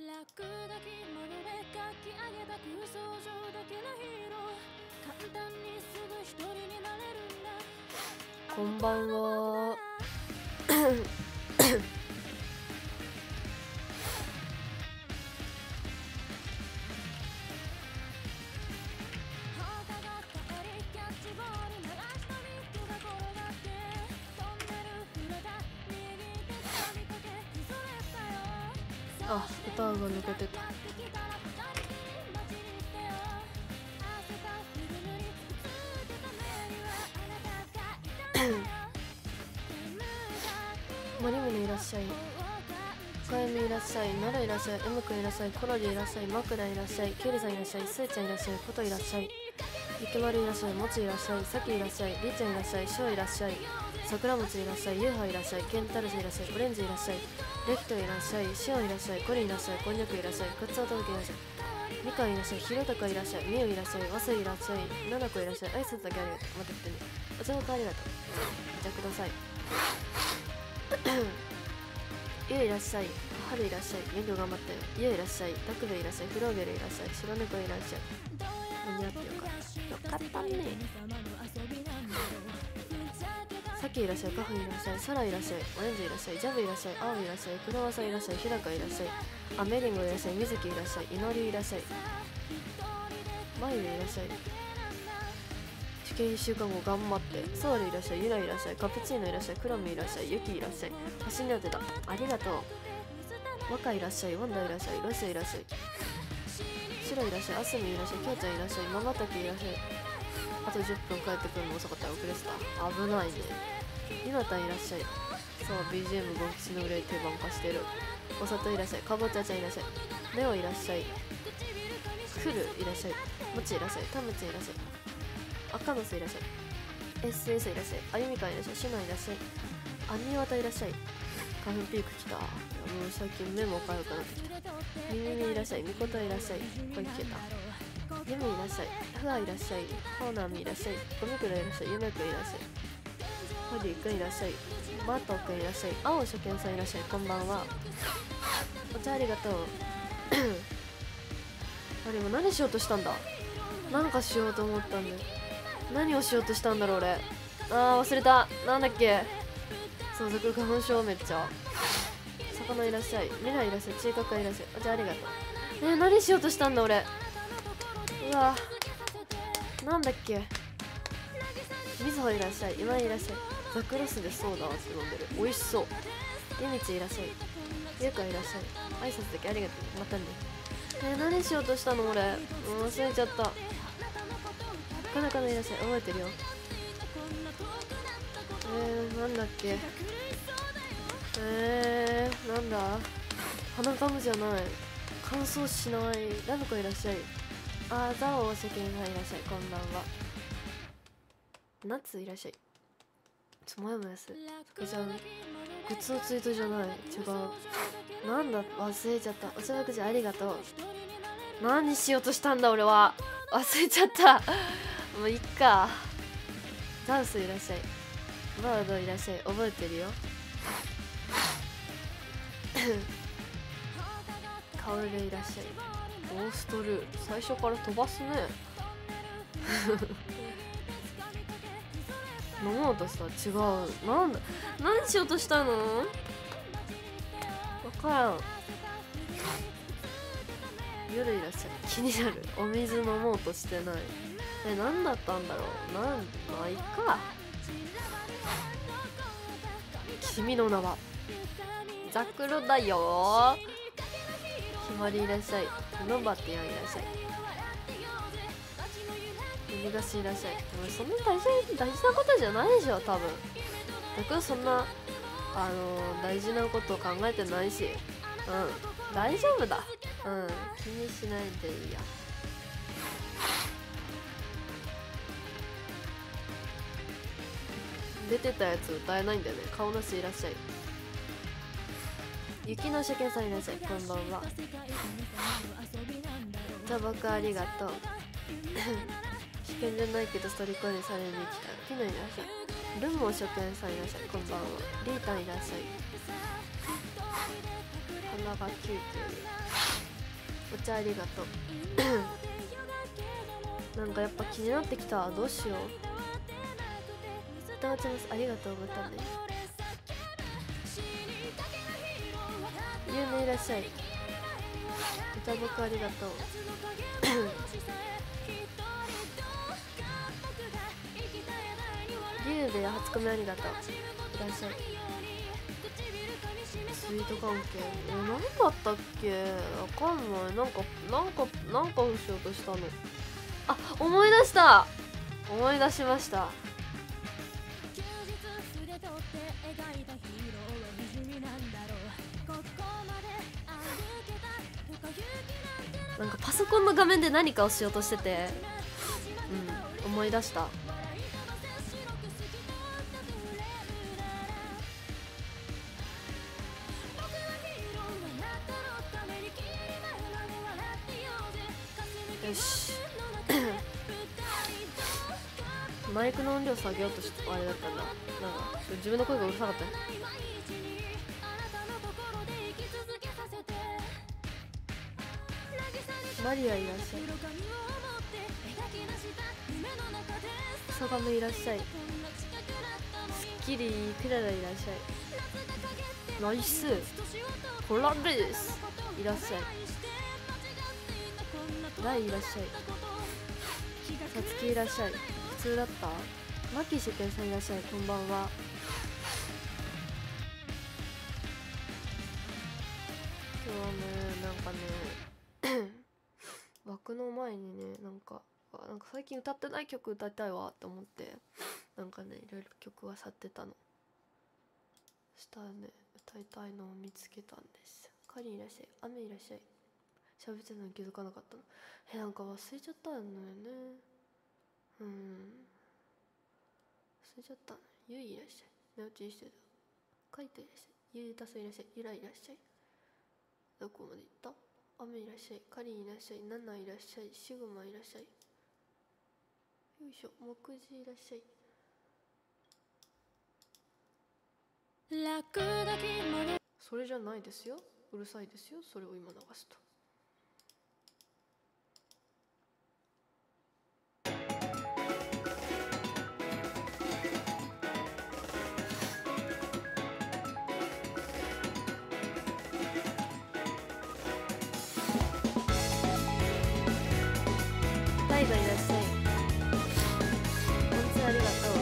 こんばんは。あ、歌が抜けてた。森宗いらっしゃい、深読いらっしゃい、奈良いらっしゃい、Mくんいらっしゃい、コロリいらっしゃい、マクラいらっしゃい、ケリさんいらっしゃい、スーちゃんいらっしゃい、コトいらっしゃい、ゆきまるいらっしゃい、もちいらっしゃい、さきいらっしゃい、りーちゃんいらっしゃい、しょういらっしゃい、桜餅いらっしゃい、ゆうはいらっしゃい、ケンタルスいらっしゃい、オレンジいらっしゃい、レフトいらっしゃい、シオンいらっしゃい、コリンいらっしゃい、こんにゃくいらっしゃい、くつおとどけいらっしゃい、みかんいらっしゃい、ひろたかいらっしゃい、みゆいらっしゃい、わすいらっしゃい、ななこいらっしゃい、挨拶だけありがとう。待ってってね。お茶のありがとう。じゃあください。ゆういらっしゃい、はるいらっしゃい、めぐ頑張ってゆういらっしゃい、たくべいらっしゃい、フローベルいらっしゃい、白猫いらっしゃい。間に合ってよかった。よかったね。さきいらっしゃい、カフいらっしゃい、サラいらっしゃい、オレンジいらっしゃい、ジャブいらっしゃい、アオいらっしゃい、クロワサいらっしゃい、日高いらっしゃい、アメリンゴいらっしゃい、みずきいらっしゃい、いのりいらっしゃい、まゆいらっしゃい、受験1週間後頑張って、ソウルいらっしゃい、ゆらいらっしゃい、カプチーノいらっしゃい、クラミいらっしゃい、ユキいらっしゃい、星に当てた、ありがとう。若いらっしゃい、ワンダいらっしゃい、ロスいらっしゃい、シロいらっしゃい、アスミいらっしゃい、キョウちゃんいらっしゃい、ママタキいらっしゃい。あと10分帰ってくるの遅かったら遅れてた。危ないね。ゆなたんいらっしゃい。そう、BGM ゴン吉の憂い定番化してる。お砂糖いらっしゃい、かぼちゃちゃんいらっしゃい、レオいらっしゃい、フルいらっしゃい、もちいらっしゃい、タムチいらっしゃい、赤のスいらっしゃい、 SS いらっしゃい、あゆみかんいらっしゃい、シュナいらっしゃい、アニワタいらっしゃい。花粉ピークきた。もう最近目もかゆくなってきた。ミミミいらっしゃい、ミコトいらっしゃい、これ聞けた。ユミいらっしゃい、フワいらっしゃい、ホーナミいらっしゃい、ゴミクラいらっしゃい、ゆめくんいらっしゃい、ホディくんいらっしゃい、マトくんいらっしゃい、青初見さんいらっしゃい、こんばんは。お茶ありがとう。あれ今何しようとしたんだ。なんかしようと思ったんで、何をしようとしたんだろう俺。忘れた。なんだっけ。そう、ザク花粉症めっちゃ。魚いらっしゃい、ミラいらっしゃい、チーカカいらっしゃい。お茶ありがとう。何しようとしたんだ俺。うわ、なんだっけ。みずほいらっしゃい、今井いらっしゃい、ザクロスでソーダって飲んでる。美味しそう。ゆみちいらっしゃい、ゆうかいらっしゃい、挨拶だけありがとう。またね。何しようとしたの俺。忘れちゃった。かなかないらっしゃい、覚えてるよ。なんだっけ。なんだ。鼻かむじゃない、乾燥しない。ラブコいらっしゃい、ザオ世間さんいらっしゃい、こんばんは。ナッツいらっしゃい。もやもやする。じゃあグッズのツイートじゃない、違う。なんだ、忘れちゃった。お茶のくじありがとう。何しようとしたんだ俺は。忘れちゃった。もういっか。ザウスいらっしゃい、バードいらっしゃい、覚えてるよ。カウルいらっしゃい、ゴーストルー、最初から飛ばすね。飲もうとした。違う。なんだ、何しようとしたの。わからん。夜いらっしゃい、気になる。お水飲もうとしてない。何だったんだろう。まあいっか。君の名はザクロだよ。ひまりいらっしゃい、ノバティアンいらっしゃい、海出しいらっしゃい。そんな大事なことじゃないでしょ多分。僕はそんな大事なこと考えてないし、大丈夫だ。気にしないでいいや。出てたやつ歌えないんだよね。顔なしいらっしゃい、雪の車検さんいらっしゃい、こんばんは。じゃあ僕ありがとう。試験じゃないけどストリコにされに来たキノいらっしゃい、ルンモ書店さんいらっしゃい、こんばんは。リータンいらっしゃい、 花がキューキューお茶ありがとうなんかやっぱ気になってきた。どうしよう。歌わちます。ありがとうまたね。ゆうねいらっしゃい。歌僕ありがとうリュウベ初コメありがとう。いらっしゃい。スイート関係何だったっけ、わかんない。なんかしようとしたの。あ、思い出した。思い出しました。なんかパソコンの画面で何かをしようとしてて、思い出した。よしマイクの音量下げようとしてあれだったんだ。なんか自分の声がうるさかったね。マリアいらっしゃい。ソガメいらっしゃい。スッキリクララいらっしゃい。ナイスコラです。いらっしゃい。ライいらっしゃい。さつきいらっしゃい。普通だった。マキシペンさんいらっしゃい。こんばんは。今日はね、なんかね枠の前にね、なんか最近歌ってない曲歌いたいわって思って、なんかねいろいろ曲は去ってたの。そしたらね、歌いたいのを見つけたんです。カリンいらっしゃい。雨いらっしゃい。喋ってたのに気づかなかったの。なんか忘れちゃったのよね。忘れちゃったの。ゆいいらっしゃい。寝落ちしてた。カイトいらっしゃい。ゆうたすいらっしゃい。ゆらいらっしゃい。どこまで行った？雨いらっしゃい。カリンいらっしゃい。ナナいらっしゃい。シグマいらっしゃい。よいしょ。木地いらっしゃい。それじゃないですよ。うるさいですよ。それを今流すと。タイガいらっしゃい。本当にありがとう。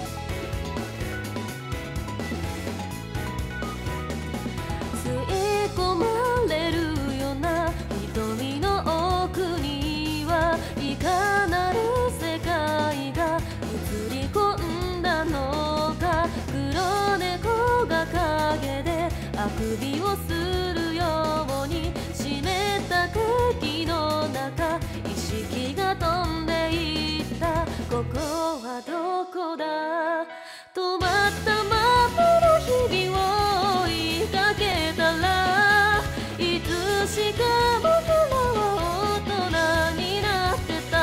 吸い込まれるような瞳の奥にはいかなる世界が映り込んだのか。黒猫が影であくびをするように湿った空気の中意識が飛んでいった。ここはどこだ。止まったままの日々を追いかけたらいつしか僕らは大人になってた。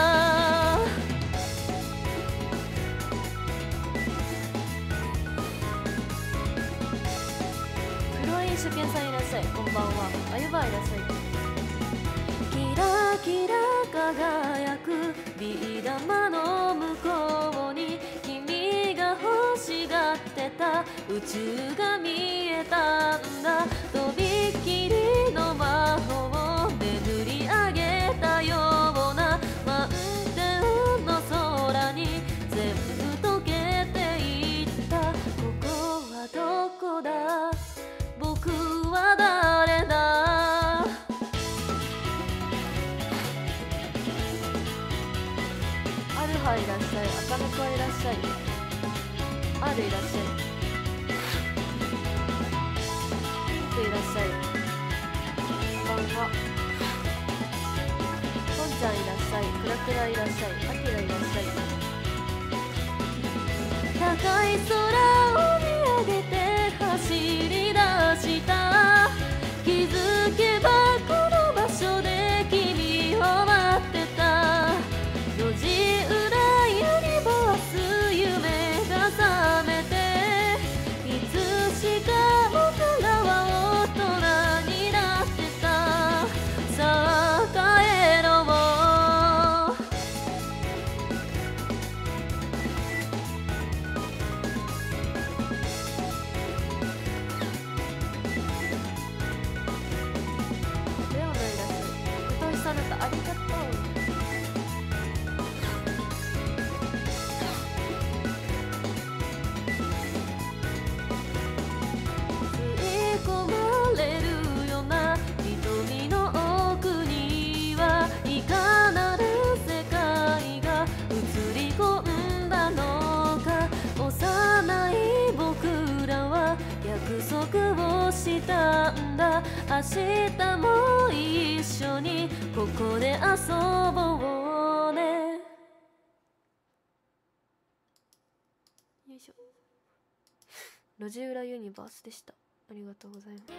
黒い主権さんいらっしゃい。こんばんは。あゆばいらっしゃい。キラキラ輝くビー玉の向こうに君が欲しがってた宇宙が見えたんだ。とびっきりの魔法を巡り上げたような満天の空に全部溶けていった。ここはどこだ。僕は誰だ。アルハいらっしゃい。赤猫いらっしゃい。アルいらっしゃい。ピンクいらっしゃい。こんばんは。ポンちゃんいらっしゃい。クラクラいらっしゃい。アキラいらっしゃい。高い空を見上げて走り出した。気づけばこの場所で君を待ってた。路地裏ユニバース夢が覚めていつしか僕らは大人いたんだ。明日も一緒にここで遊ぼうね。よいしょ。路地裏ユニバースでした。ありがとうございます。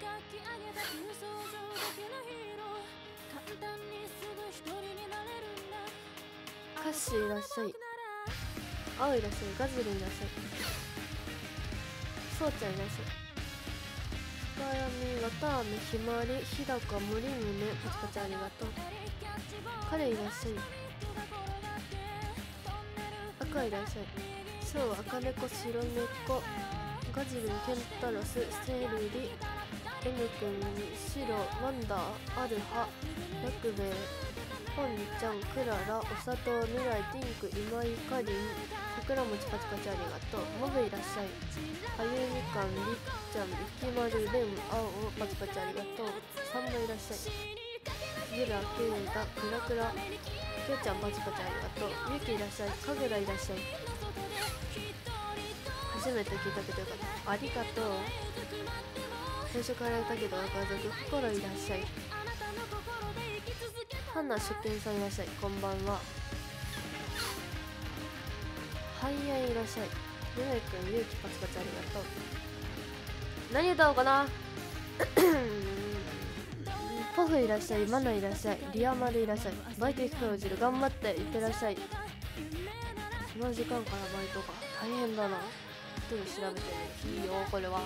カッシーいらっしゃい。青いらっしゃい。ガズルいらっしゃい。そうちゃんいらっしゃい。深闇、わたあめ、ひまわり、日高、森宗、パチパチありがとう。彼いらっしゃい。赤いらっしゃい。ショウ、赤猫、白猫、ガジル、ケンタロス、セルリ、エムくん、シロ、ワンダー、アルハ、ヤクベイ、ポンちゃん、クララ、お砂糖、未来、ティンク、今井かりん、桜餅パチパチありがとう。モブいらっしゃい。あゆみかん、りっちゃん、ゆきまる、レン、青、パチパチありがとう。サンボいらっしゃい。ゆら、ケイダ、クラクラ、きょうちゃんパチパチありがとう。ゆきいらっしゃい。かぐらいらっしゃい。初めて聞いたけどよかった。ありがとう。最初からいたけど若族、心いらっしゃい。ハンナ出店さんいらっしゃい。こんばんは。ハイヤイいらっしゃい。ゆめくん、ゆうきパチパチありがとう。何歌おうかなポフいらっしゃい。マナいらっしゃい。リアマルいらっしゃい。バイト行くからじる。頑張っていってらっしゃい。その時間からバイトか。大変だな。後で調べてみる。いいよこれは。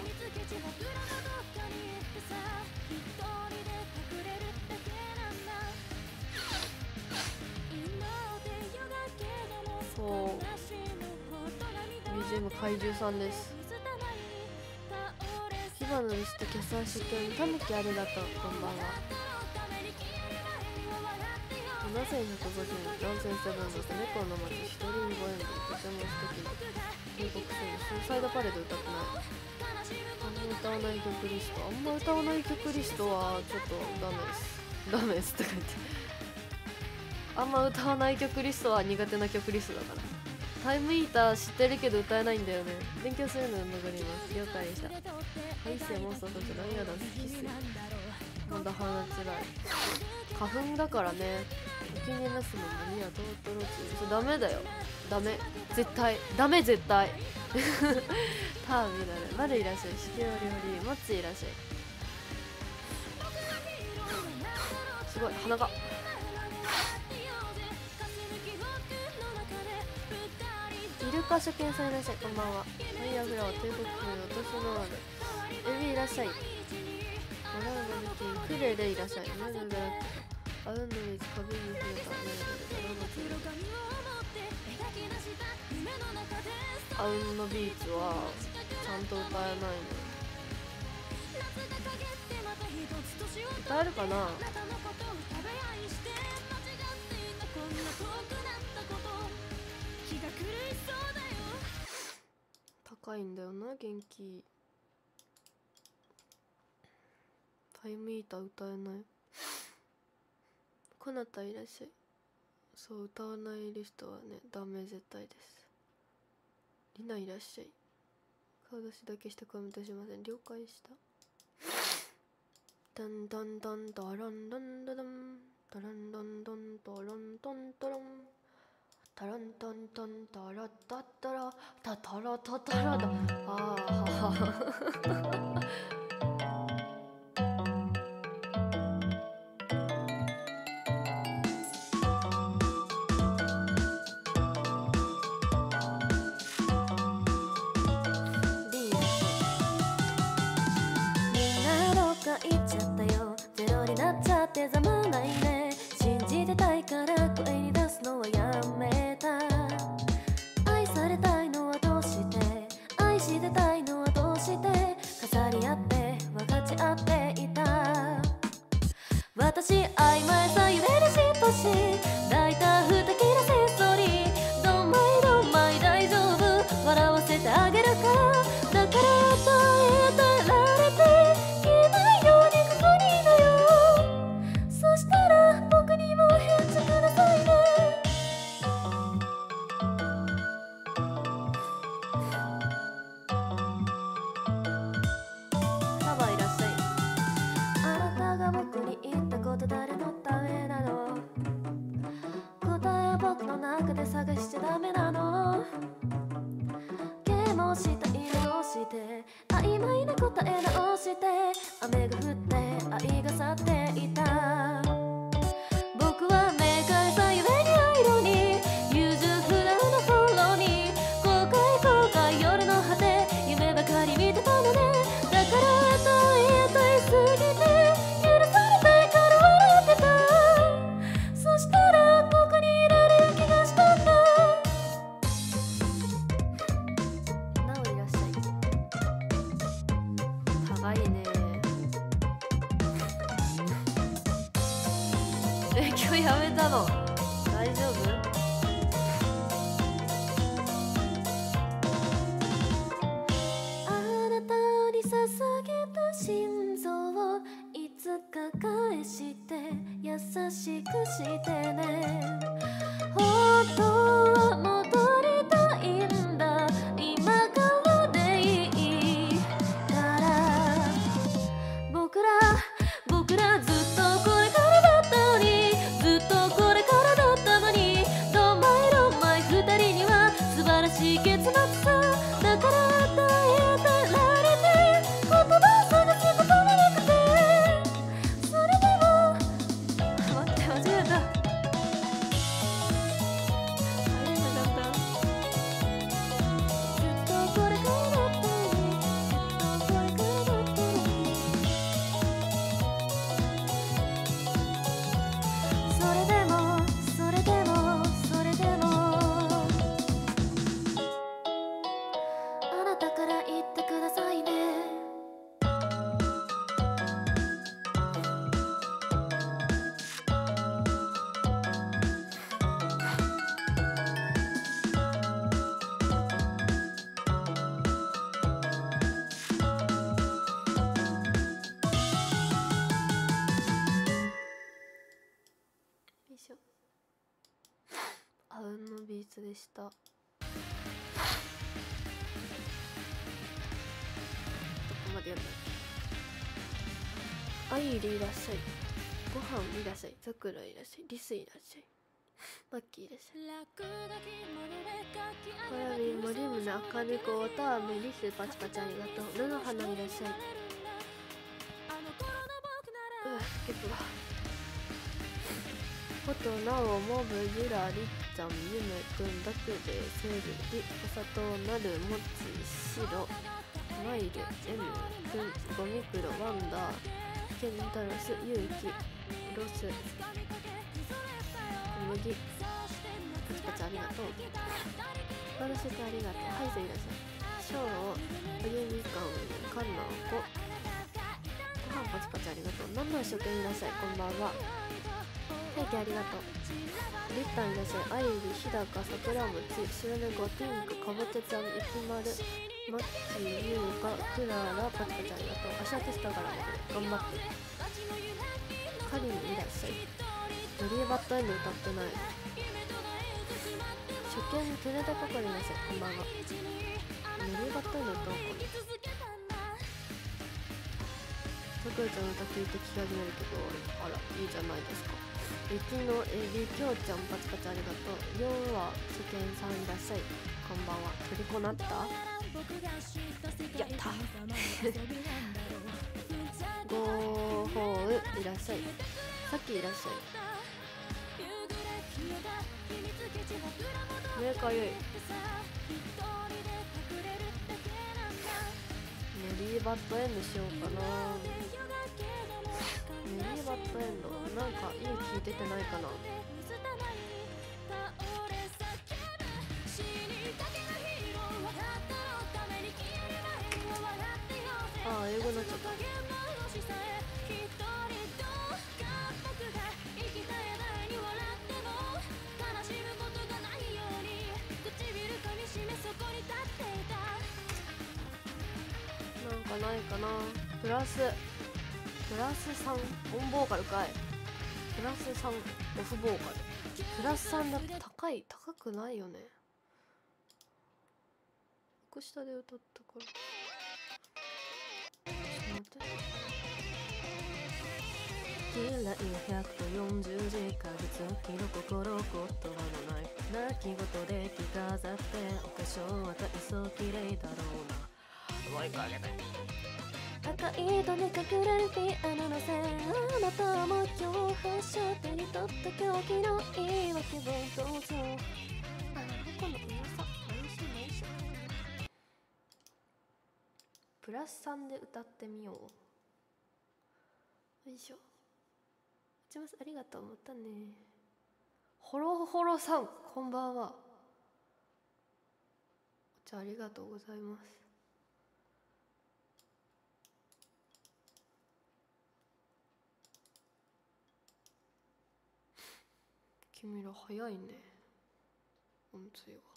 そう BGM 怪獣さんです。火花のリスト決算試験たぬきありがとう。こんばんは。7150男性セブンズと猫の街一人にご縁でとても素敵な警告書にスーサイドパレード歌ってない。あんま歌わない曲リスト、あんま歌わない曲リストはちょっとダメですとか言って、あんま歌わない曲リストは苦手な曲リストだから。タイムイーター知ってるけど歌えないんだよね。勉強するのを残ります。了解でした。ハイセイモンスターとライアダン好きっすよ。まだ鼻つらい。花粉だからね。お気に入りますもんね。いやトートロチーダメだよ。ダメ絶対ダメ絶対ターミナルマルいらっしゃい。四季折々モッチいらっしゃい。すごい鼻がイルカ初見さんいらっしゃい。こんばんは。ファイヤーフラワー帝国風落としのあるエビいらっしゃい。モラウドルキンクレレいらっしゃい。マルガアウンドウィズ壁に触れたメールでアウンのビーツはちゃんと歌えないの。歌えるかな。高いんだよな元気。タイムイーター歌えない。こなたいらっしゃい。そう歌わないリストはねダメ絶対です。りないらっしゃい。顔出しだけしてコメントしません。了解した。ダンダンダンダランダンダダンダランダンダンダランダンダランタランタンタンタラッタッタラタタラタタラだ。ああ言っちゃったよ。ゼロになっちゃってざまないね。信じてたいから声に出すのはやめた。愛されたいのはどうして、愛してたいのはどうして、飾り合って分かち合っていた。私曖昧さゆえにしとし大胆不敵なセンソリー。どんまいどんまい大丈夫笑わせてあげるから。だから与えてられて僕にも返事くださいね。サバいらっし勉強やめたの大丈夫？あなたに捧げた心臓をいつか返して優しくしてね。本当は戻りたいんだ、今からでいいから僕らずっとこれからだったのに、ずっとこれからだったのに、ドンマイドンマイ二人には素晴らしい結末さ。だから与えられて言葉を探すことがなくて、それでも待って間違えた。あれだんだんずっとこれからだったのに、ずっとこれからだったのに、それでもそれでもそれでもあなたから言ってくださいね。よいしょ。あうんのビーツでした。どこまでやんだっけ。あゆりいらっしゃい、ご飯いらっしゃい、ざくらいらっしゃい、リスいらっしゃい、マッキーいらっしゃい、コラビン、モリムナ、アカネコ、オタアメ、リス、パチパチありがとう。菜の花いらっしゃい。結構だ。フォト、ナオ、モブ、ジュラ、リッちゃん、ゆめくん、ダクデ、セルリ、お砂糖、なる、モチ、シロ、マイル、エム、くん、ゴミクロ、ワンダー、ケンタロス、ユウキ、ロス、小麦、パチパチありがとう。マルシェクありがとう。ハイゼいらっしゃい。ショウ、おゆみかん、カンナコ、ご飯パチパチありがとう。何の食券いらっしゃい、こんばんは。ケーキありがとう。リッタンいらっしゃい。アイリ、日高、桜餅、白猫、ピンク、かぼちゃちゃん、いきまる、マッキー、ユウカ、クララ、パチパチありがとう。アシャティスタからも頑張って。カリンいらっしゃい。ドリーバッドエンド歌ってない。初見テレタ係いらっしゃい。こんばんは。ドリーバッドエンド歌おうかな。さくらちゃんの歌聞いて聞き始めるけど、あらいいじゃないですか。雪のエビ、きょうちゃん、パチパチありがとう。4は初見さんいらっしゃい。こんばんは。トリコなった、やったゴーホーいらっしゃい。さっきいらっしゃい。目かゆい。メリーバッドエンドしようかな。メリーバッドエンドなんかいい聞いててないかな。ああ英語になっちゃった。なんかないかな。プラス3オンボーカルかい。プラス3オフボーカル。プラス3だって高くないよね。僕下で歌ったから。ちょっと待って。嫌い140時間月の心言葉のない泣き言で着飾ってお化粧は大層綺麗だろうな。もう一個あげない。赤い糸に隠れるピアノの線、あなたも今日発射手に取った狂気の言い訳をどうぞ。あ、このうまさ何しプラス3で歌ってみよう。よいしょ。打ちます。ありがとう。またね。ホロホロさんこんばんは。じゃあありがとうございます。 君ら早いね。音声が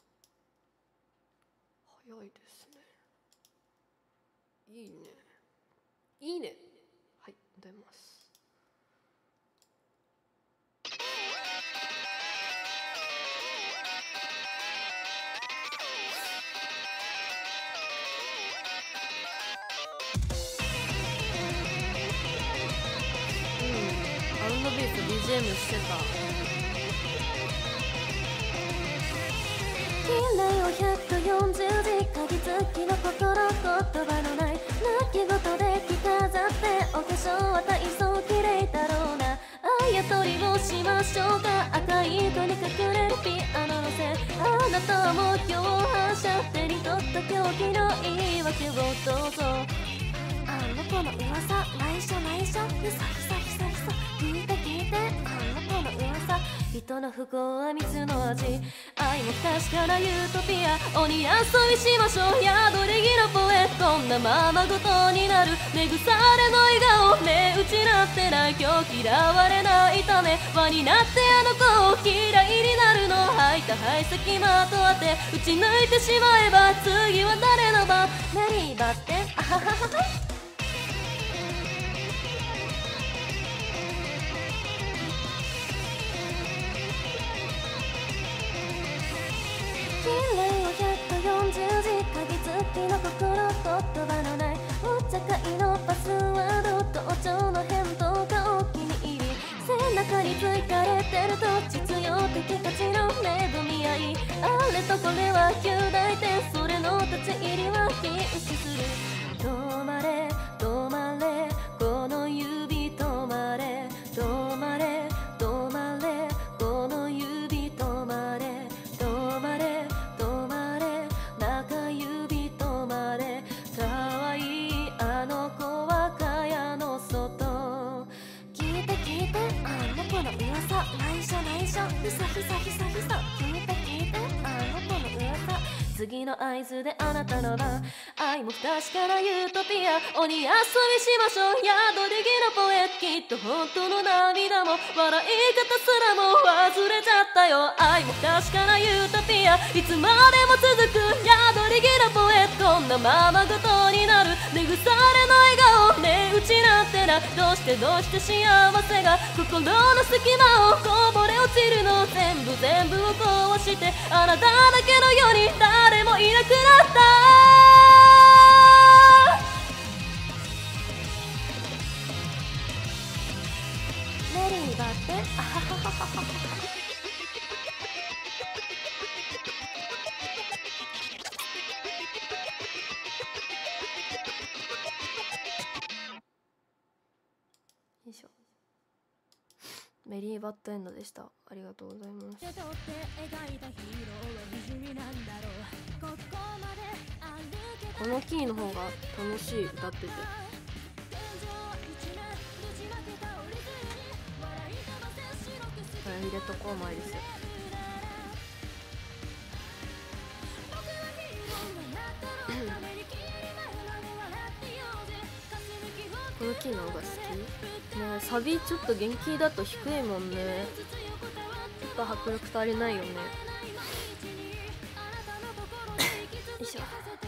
早いですね。いいね。いいね。はい、出ます。アンドビート BGM してた。 綺麗を140字鍵付きの心、言葉のない泣き言で着飾ってお化粧は体操綺麗だろうな。あやとりをしましょうか。赤い糸に隠れるピアノの線、あなたも今日反射手に取った狂気の言い訳をどうぞ。あの子の噂、内緒内緒、ひそひそひそひそ、聞いて聞いて、あの子の噂、人の不幸は蜜の味、愛も確かなユートピア、鬼遊びしましょう、宿り木のポエット、こんなままごとになる目腐れの笑顔、目打ちなってない今日嫌われないため、輪になってあの子を嫌いになるの、吐いた排斥まとあって打ち抜いてしまえば次は誰の番、メリーバッテン、あはははは。綺麗を140字鍵付きの心、言葉のないお茶会のパスワード、盗聴の返答がお気に入り、背中についかれてると実用的価値の恵み合い、あれとこれは9大点、それの立ち入りは禁止する。止まれ止まれこの指、止まれ止まれ止まれこの指、止まれ止まれ止まれ中指止まれ、かわいいあの子は蚊帳の外、聞いて聞いて、あの子の噂、内緒内緒、ひそひそひそひそ、聞いて聞いて、あの子の噂、次の合図であなたの番、愛も不確かなユートピア、鬼遊びしましょう、宿り木のポエ、きっと本当の涙も笑い方すらも忘れちゃったよ、愛も不確かなユートピア、いつまでも続く宿り木のポエ、こんなままごとになる目腐れの笑顔、目打ちなんてな、どうしてどうして幸せが心の隙間をこぼれ落ちるの、全部全部を壊してあなただけのように誰もいなくなった、メリーバッテン、あははははは。 よいしょ。メリーバッドエンドでした。ありがとうございます。このキーの方が楽しい、歌ってて。これ入れとこう、マイリス。このキーの方が好きね。サビちょっと元気だと低いもんね。ちょっと迫力足りないよね。よいしょ。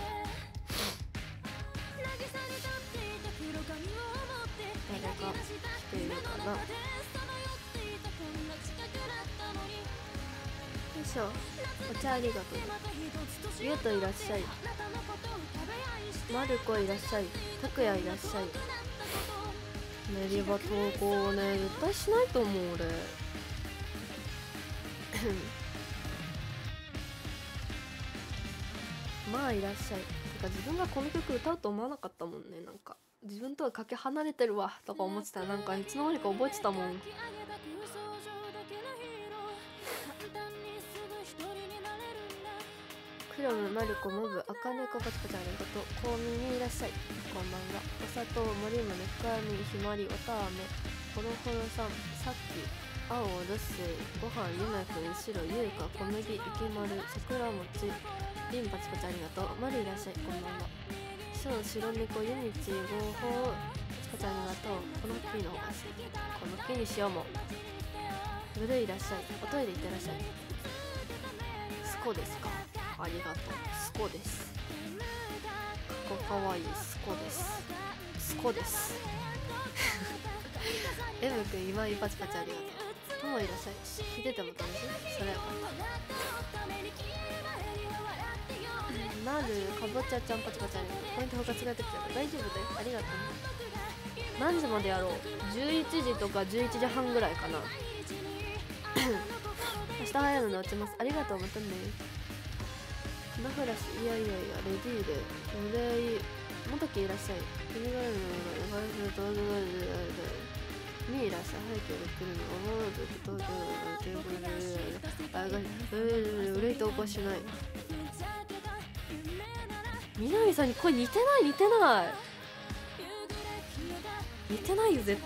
誰が来ているかな。よいしょ。お茶ありがとう。ゆうといらっしゃい。まる子いらっしゃい。たくやいらっしゃい。メリバ投稿ね、絶対しないと思う俺。まあいらっしゃい。てか自分がこの曲歌うと思わなかったもんね。なんか自分とはかけ離れてるわとか思ってたら、なんかいつの間にか覚えてたもん。クロム、マルコ、モブ、アカネコ、パチパチありがとう。コウミにいらっしゃい。こんばんは。お砂糖、森村、深み、ひまり、おたあめ、ほろほろさん、さっき、青、ロッセイ、ごはん、ゆめくん、白、ゆうか、小麦、いきまる、桜餅、りん、パチパチありがとう。まるいらっしゃい。こんばんは。しょう、白猫、ゆみち、ごほう、パチパチありがとう。この木の方が好き。この木にしようも。 ブルーいらっしゃい。おトイレ行ってらっしゃい。スコですか。ありがとう。スコです。かわいい。スコです。スコです。M くん今井パチパチありがとう。ともいらっしゃい。聞いてても楽しい。それよかった。なるかぼちゃちゃんパチパチありがとう。ポイント他違ってきちゃう。大丈夫だよ。ありがとうね。何時までやろう。11時とか11時半ぐらいかな。明日早いので落ちます。ありがとう。またね。ナフラシ、いやいやいや、レディーでお礼もときいらっしゃい。君がいるのにいらっしゃい。背景で来るの思わず東京のテーブルで憂いとおかしない。南さんに声似てない似てないよ。絶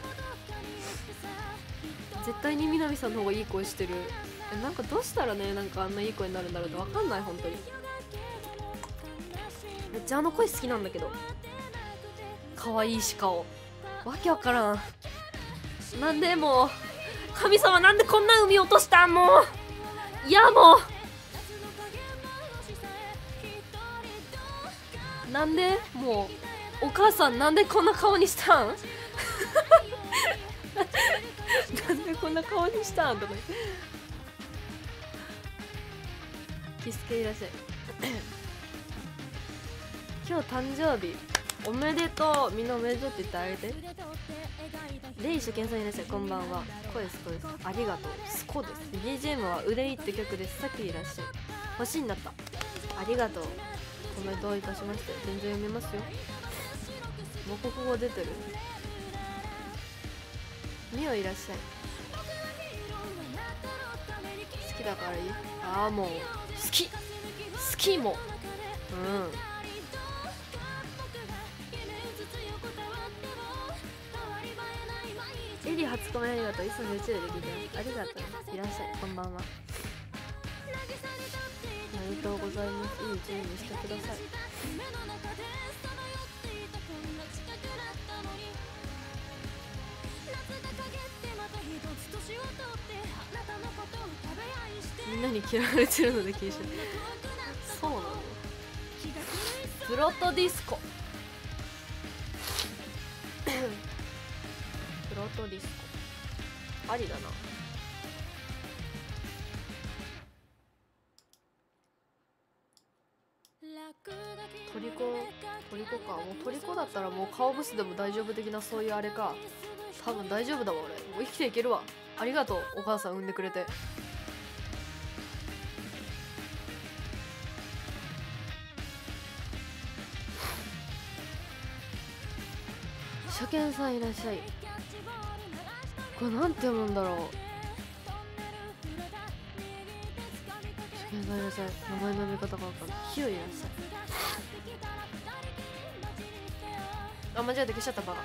対に南さんの方がいい声してる。なんかどうしたらね、なんかあんないい声になるんだろうって分かんない。本当にめっちゃあの声好きなんだけど、可愛いし顔わけわからん。なんでもう神様、なんでこんな海落としたん。もういや、もうなんで、もうお母さんなんでこんな顔にしたんなんでこんな顔にしたんとか言って。キスケいらっしゃい。今日誕生日おめでとう。みんなおめでとうって言ってあげて。レイシュケンさんいらっしゃい。こんばんは。声です。ありがとう。スコです。BGM は憂いって曲です。さっきいらっしゃい。欲しいになった。ありがとう。コメントいたしまして。全然読めますよ。母国語出てる。ミオいらっしゃい。好きだからいい。ああ、もう好きもエリ初コメありがとう。いつも YouTube で聞いてます。ありがとう。いらっしゃい。こんばんは。ありがとうございます。いい準備してください。みんなに嫌われてるので禁止。そうなの。プロトディスコプロトディスコありだな。トリコか。もうトリコだったらもう顔ブスでも大丈夫的な、そういうあれか。多分大丈夫だわ。俺もう生きていけるわ。ありがとうお母さん産んでくれて。初見さんいらっしゃい。これなんて読むんだろう。初見さんいらっしゃい。名前の読み方が分かんない。ヒヨいらっしゃい。あ、間違えて消しちゃった。バカ。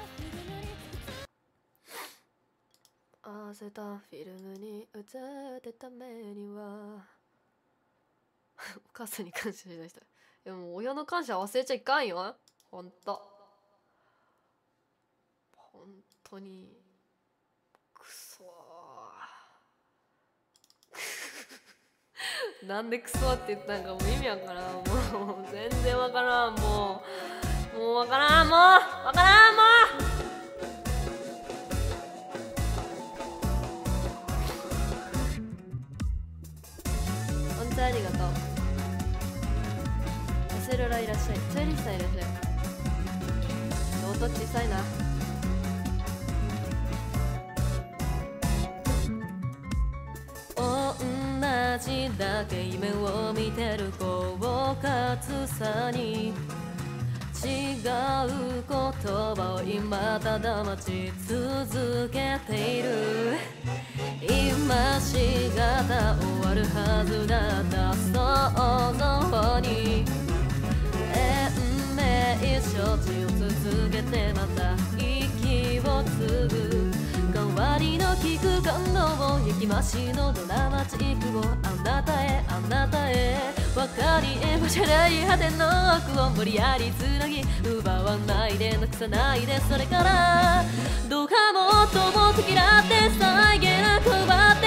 合わせたフィルムに映ってた目にはお母さんに感謝しだした。でも親の感謝忘れちゃいかんよ。ほんと本当にクソなんでクソって言ったんかもう意味わからん。もう全然わからん。もうわからん。もうわからん。もう本当ありがとう。セルラいらっしゃい。チャイリスさんいらっしゃい。音小さいな。同じだけ夢を見てる狡猾さに違う言葉を今ただ待ち続けている。今しがた終わるはずだった想像に延命処置を続けてまた息を継ぐ代わりの聞く感動を焼き増しのドラマチックをあなたへあなたへ分かりえもしない果ての奥を無理やりつなぎ奪わないでなくさないでそれからどうかもっともっと嫌ってさえげなく奪って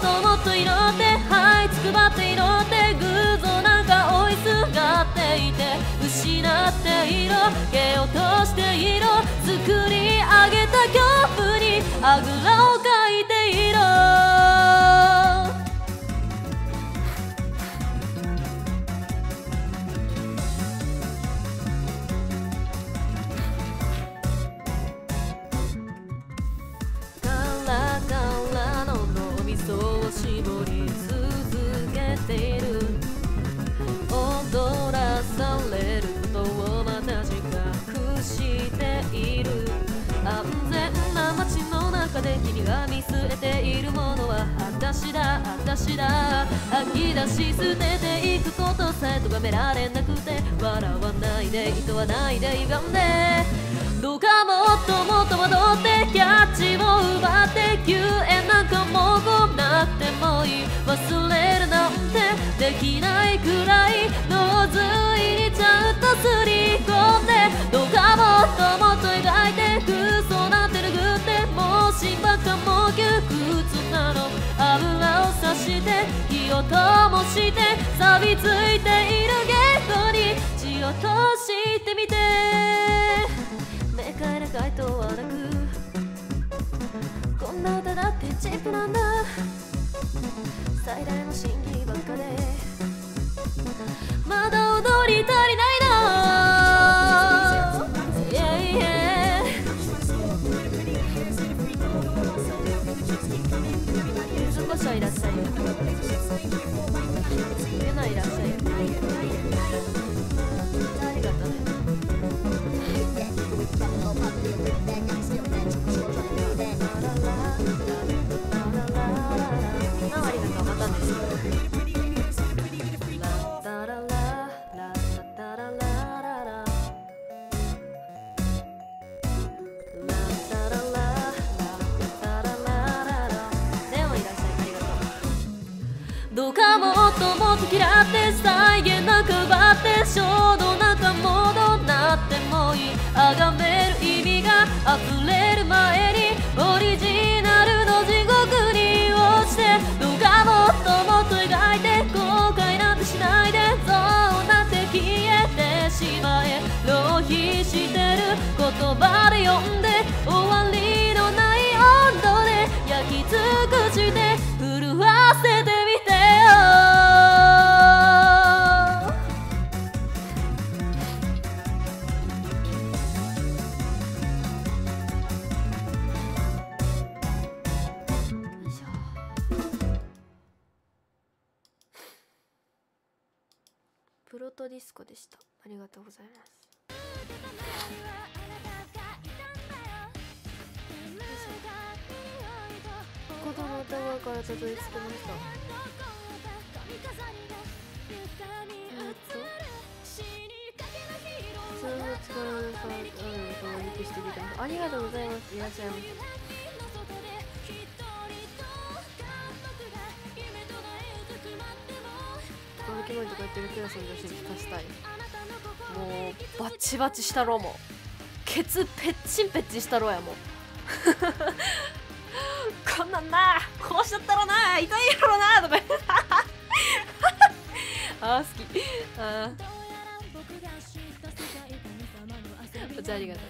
ともっと祈ってはいつくばって祈って偶像なんか追いすがっていて失って色蹴落として色作り上げた恐怖にあぐらをかいていろ絞り続けている踊らされることをまた自覚している安全な街の中で君が見据えているものは私だ私だ吐き出し捨てていくことさえ咎められなくて笑わないでいとわないで歪んでどうかもっともっと戻ってキャッチを奪って救援なんかもう来なくてもいい忘れるなんてできないくらいのぞいちゃうとすり込んでどうかもっともっと描いて空想なんて拭ってもう心ばかも窮屈なの油をさして火を灯して錆びついているゲートに血を通してみて明快な回答はなくこんな歌だってチップなんだ最大の真偽ばっかでまだ踊り足りないの yeah, yeah ゆずこしょいらっしゃいゆないらっしゃいありがとうねどうかもっともっと嫌って再現なくばって衝動なんかもどなってもいい崇める意味が溢れる前にオリジナルの地獄に落ちてどうかもっともっと描いて後悔なんてしないでゾーンなんて消えてしまえ浪費してる言葉で呼んで終わりのない温度で焼き尽くして震わせてみてプロトディスコでした。ありがとうございます。子供の歌声からたどり着きました。普通の力のさ、お肉してみたます。ありがとうございます。いらっしゃいませ。歩き前とか言ってるクラスの女子に聞かしたい。もうバチバチしたろもうケツペッチンペッチンしたろやもうこんなんなこうしちゃったらな痛いやろなとかあー好きあーじゃあありがとう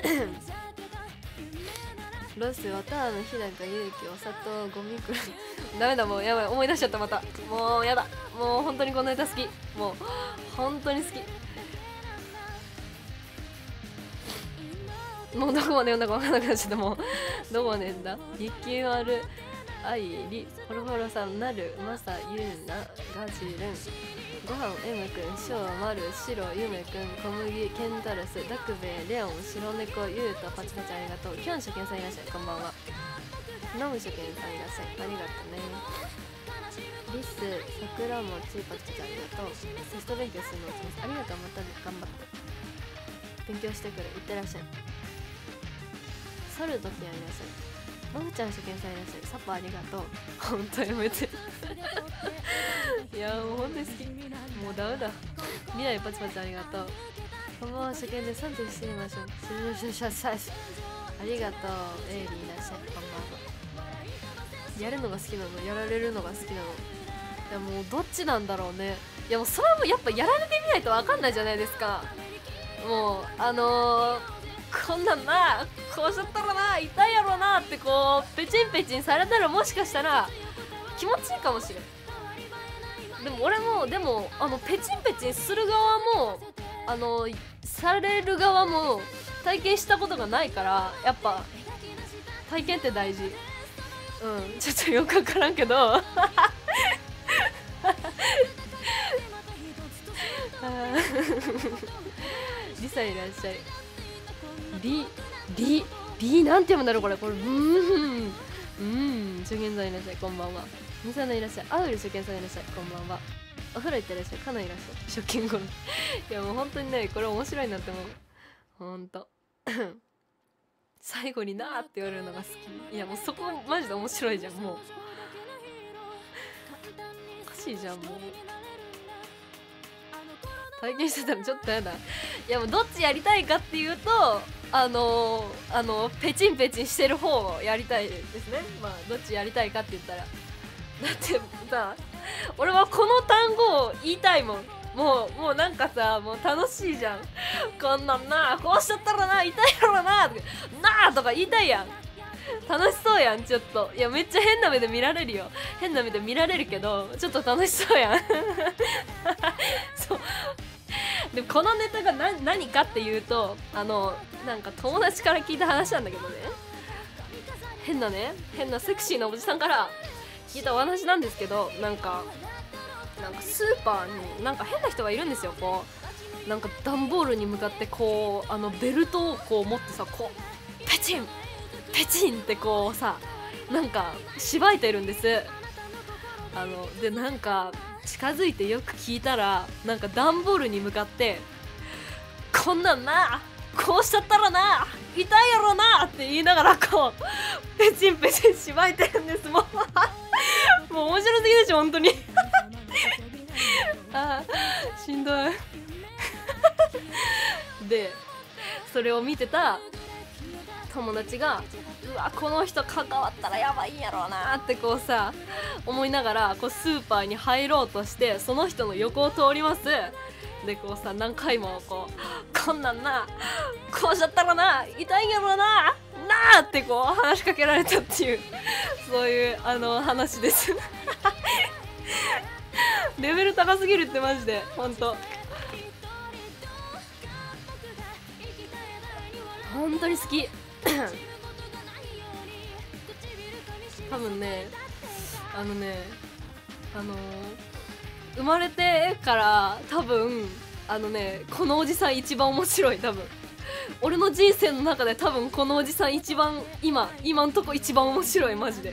ロスはターの日高勇気お砂糖ゴミくらいダメだもうやばい思い出しちゃったまたもうやだもう本当にこの歌好きもう本当に好きもうどこまで読んだか分からなくなっちゃったもうどこまで読んだ雪丸愛理ホロホロさんなるまさゆうなガジルンごはん M くんしょうまるしろゆめくん小麦ケンタルスダクベレオン白猫ゆうとパチパチありがとうきょん初見さんいらっしゃいこんばんは飲む初見さんいらっしゃいありがとうねリス桜餅パチパチありがとうテスト勉強するのお疲れ様ですありがとうまた頑張って勉強してくるいってらっしゃいソルトピアいらっしゃいのぶちゃん初見さんいらっしゃいサッパありがとうほんとやめていやもうほんとに好きもうダメだ未来パチパチありがとうこんばんは初見で3点してみましょうありがとうエイリーいらっしゃいこんばんはやるのが好きなの、やられるのが好きなの。いやもうどっちなんだろうね。いやもうそれはもうやっぱやられてみないと分かんないじゃないですか。もうこんなんな、こうしちゃったらな、痛いやろなってこうペチンペチンされたらもしかしたら気持ちいいかもしれん。でも俺もペチンペチンする側もされる側も体験したことがないから、やっぱ体験って大事。ちょっとよくわからんけどリサいらっしゃい。リなんて読むんだろうこれ。初見さんいらっしゃい、こんばんは。ミサのいらっしゃい。アウル初見さんいらっしゃい、こんばんは。お風呂行ってらっしゃい、カナいらっしゃい、初見後いやもう本当にね、これ面白いなって思う。ほんと最後になーって言われるのが好き。いやもうそこマジで面白いじゃん。もうおかしいじゃん。もう体験してたらちょっとやだ。いやもうどっちやりたいかっていうとペチンペチンしてる方をやりたいですね。まあどっちやりたいかって言ったら、だってさ、俺はこの単語を言いたいもん。もうなんかさ、もう楽しいじゃん。こんなんな、こうしちゃったらな、痛いやろなとかなーとか言いたいやん。楽しそうやん。ちょっといやめっちゃ変な目で見られるよ。変な目で見られるけどちょっと楽しそうやんそうでもこのネタが何かっていうと、なんか友達から聞いた話なんだけどね、変なセクシーなおじさんから聞いたお話なんですけど、なんかスーパーになんか変な人がいるんですよ。こうなんか段ボールに向かってこうベルトをこう持ってさ、こうペチンペチンってこうさ、なんかしばいてるんです。でなんか近づいてよく聞いたら、なんか段ボールに向かってこんなんな、こうしちゃったらな、痛いやろなって言いながらこうペチンペチンしばいてるんです。もうもう面白すぎでしょ本当にあーしんどいでそれを見てた友達が、うわこの人関わったらやばいんやろうなってこうさ思いながらこうスーパーに入ろうとして、その人の横を通ります。でこうさ何回もこうこんなんな、こうしちゃったらな、痛いんやろうななーってこう話しかけられたっていう、そういう話ですレベル高すぎるってマジでほんと本当に好き多分ね生まれてから多分このおじさん一番面白い。多分俺の人生の中で多分このおじさん一番今んとこ一番面白いマジで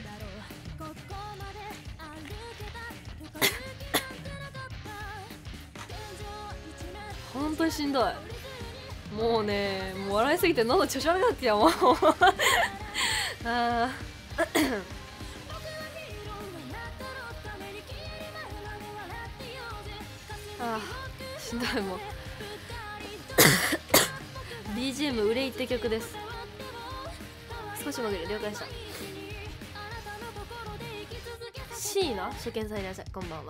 本当にしんどい。もうね、もう笑いすぎて喉ちょちょれだってやもうああしんどい。もうBGM 憂いって曲です。少し潜る了解した。シーナ初見さんいらっしゃい、こんばんは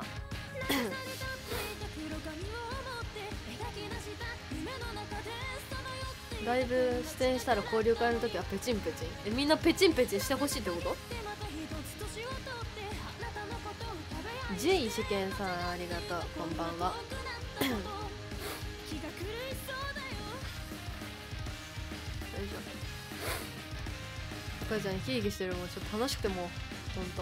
ライブ出演したら交流会の時はペチンペチン、みんなペチンペチンしてほしいってこと？ジェイ試験さんありがとう、こんばんはよいしょ。お母ちゃんヒリヒリしてる。もうちょっと楽しくてもうほんと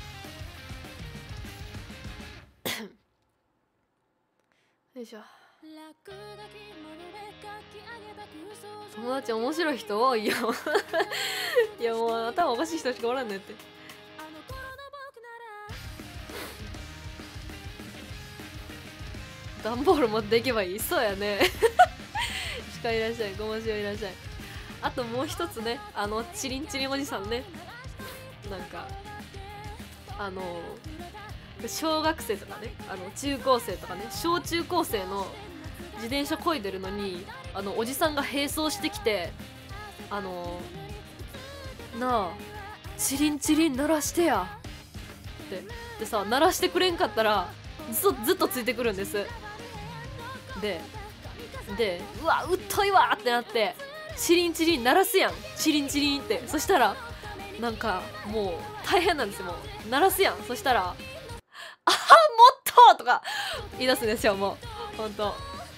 よいしょ。友達面白い人多いよいやもう頭おかしい人しかおらんねんって。段ボール持っていけばいい。そうやね鹿いらっしゃい、ごま塩いらっしゃい。あともう一つね、チリンチリンおじさんね、なんか小学生とかね、中高生とかね、小中高生の自転車漕いでるのにおじさんが並走してきて、なあチリンチリン鳴らしてや 。でさ、鳴らしてくれんかったらずっとついてくるんです。でうわうっといわってなって、チリンチリン鳴らすやん、チリンチリンって。そしたらなんかもう大変なんですよ。もう鳴らすやん。そしたら「あはもっと!」とか言い出すんですよ。もうほんと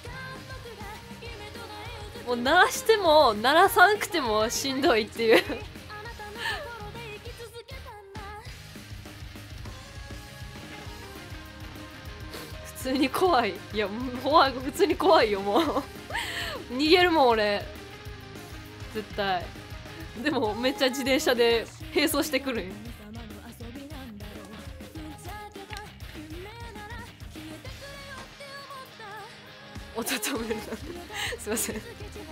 もう鳴らしても鳴らさんくてもしんどいっていう普通に怖い。いや普通に怖いよ。もう逃げるもん俺絶対。でもめっちゃ自転車で並走してくるんよ。音止めるなすいませんし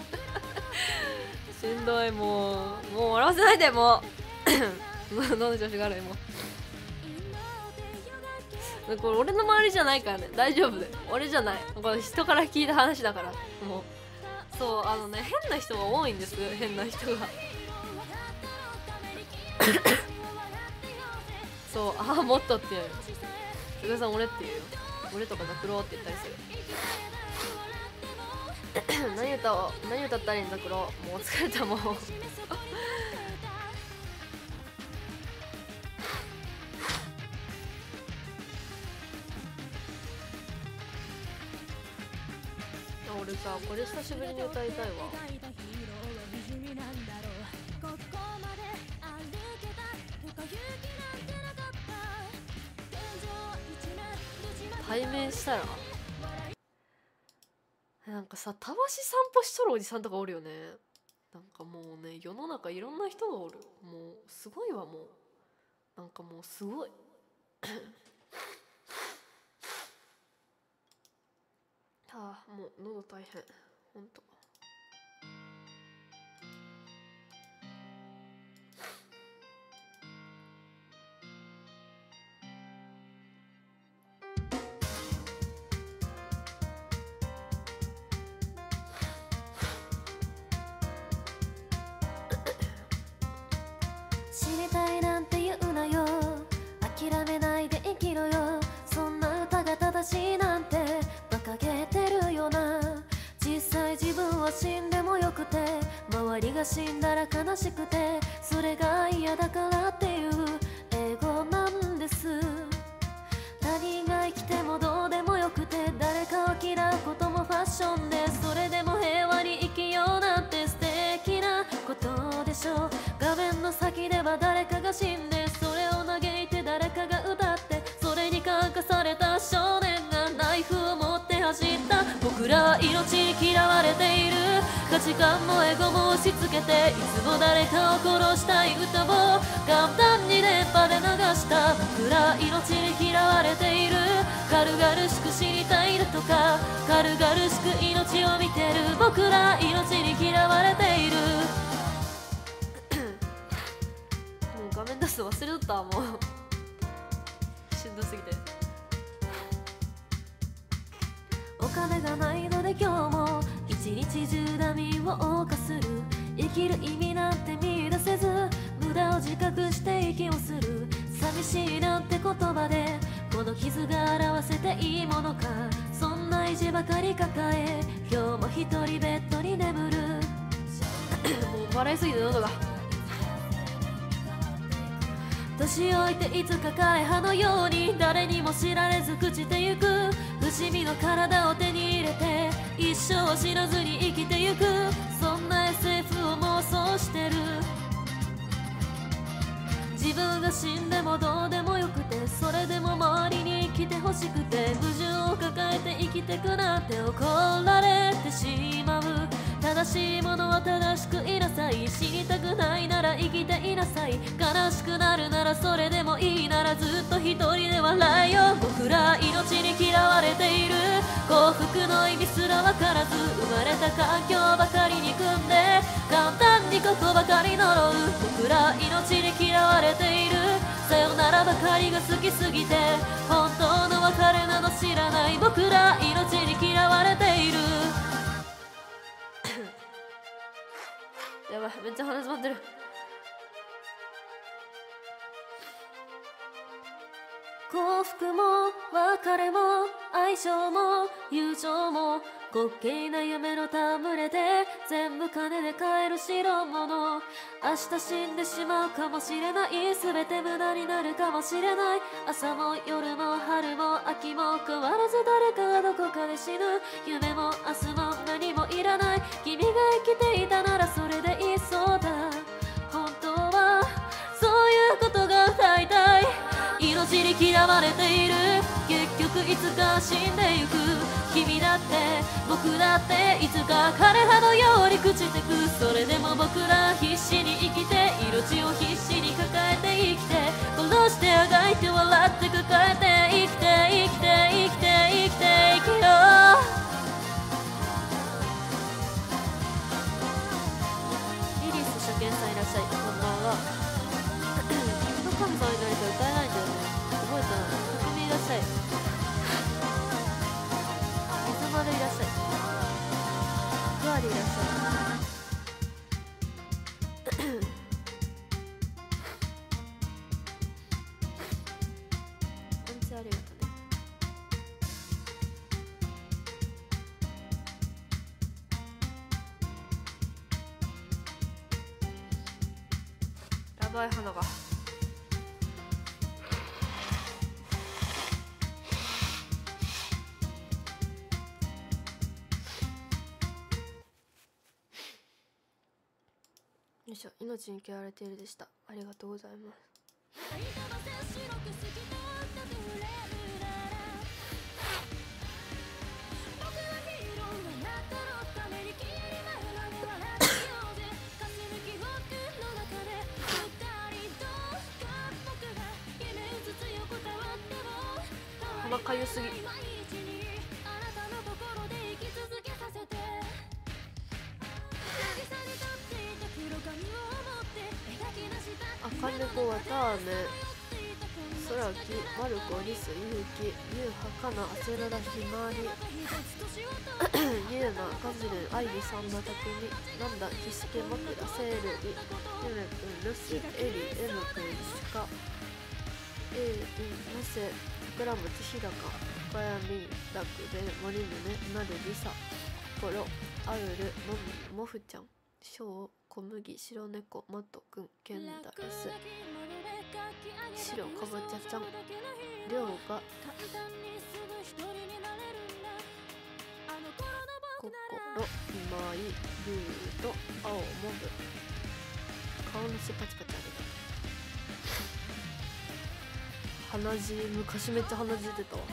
んどい。もう笑わせないで。もう喉調子が悪い。もうこれ俺の周りじゃないからね、大丈夫で。俺じゃない、これ人から聞いた話だから。もうそう変な人が多いんです。変な人がそう「ああもっと」って言うよ。すぐさん俺って言うよ。俺とかザクロって言ったりする何歌ったらいいんだクロ。もう疲れたもう俺さこれ久しぶりに歌いたいわ。対面したらなんかさ、たわし散歩しとるおじさんとかおるよね。なんかもうね、世の中いろんな人がおる。もうすごいわ。もうなんかもうすごいああもう喉大変ほんと。 死にたいなんて言うなよ、諦めないで生きろよ。そんな歌が正しいなんて馬鹿げてるよな。実際自分は死んでもよくて、周りが死んだら悲しくて、それが嫌だからっていう英語なんです。他人が生きてもどうでもよくて、誰かを嫌うこともファッションで、それでも平和に生きようなんて素敵なことでしょう。画面の先では誰かが死んで、それを嘆いて誰かが歌って、それに感化された少年がナイフを持って走った。僕らは命に嫌われている。価値観もエゴも押し付けて、いつも誰かを殺したい歌を簡単に電波で流した。僕らは命に嫌われている。軽々しく死にたいだとか、軽々しく命を見てる。僕らは命に嫌われている。 もう画面出すの忘れとったわ。もうしんどすぎて。 お金がないので今日も一日中ダミーを謳歌する。生きる意味なんて見出せず、無駄を自覚して息をする。寂しいなんて言葉でこの傷が表せていいものか。そんな意地ばかり抱え、今日も一人ベッドに眠る。 もう笑いすぎて喉が。 年老いていつか枯葉のように誰にも知られず朽ちてゆく。不死身の体を手に入れて一生を知らずに生きてゆく。そんな SF を妄想してる。自分が死んでもどうでもよくて、それでも周りに生きてほしくて、矛盾を抱えて生きてくなんて怒られてしまう。正しいものは正しくいなさい。死にたくないなら生きていなさい。悲しくなるならそれでもいいなら、ずっと一人で笑えよ。僕ら命に嫌われている。幸福の意味すら分からず、生まれた環境ばかりに組んで、簡単にここばかり呪う。僕ら命に嫌われている。さよならばかりが好きすぎて、本当の別れなど知らない。僕ら命に嫌われている。 やばい、めっちゃ鼻詰まってる。 幸福も別れも愛情も友情も滑稽な夢の戯れで全部金で買える代物。明日死んでしまうかもしれない、全て無駄になるかもしれない。朝も夜も春も秋も変わらず誰かがどこかで死ぬ。夢も明日も何もいらない。君が生きていたならそれでいいそうだ。本当はそういうことが大体。命に嫌われている、結局いつか死んでゆく。君だって僕だっていつか枯葉のように朽ちてく。それでも僕ら必死に生きて、命を必死に抱えて生きて、殺してあがいて笑って抱えて生きて生きて生きて生きて生きよう。リリース初見さんいらっしゃい、こんばんは。神様になりたら歌えないんだよね。覚えてない。匠いらっしゃい。水丸いらっしゃい。ふわりいらっしゃい。パンチありがとね。やばい花が。よいしょ、命に嫌われているでした。ありがとうございます。鼻かゆすぎ。赤猫はターメ空木マルコリスユウキユウハカナアセララヒマリユウナカズルアイリサンマタクミなんだキシケマクラセールリユメくんルスエリエムくんシカエイナセタクラムチヒダカ深闇ラクベモリムネナルリサコロアウルモフちゃんショウ小麦白猫マットくんケンダレス白かぼちゃちゃんりょうがココロ今井ルート青モブ顔のしパチパチありがとう。鼻血昔めっちゃ鼻血出たわ。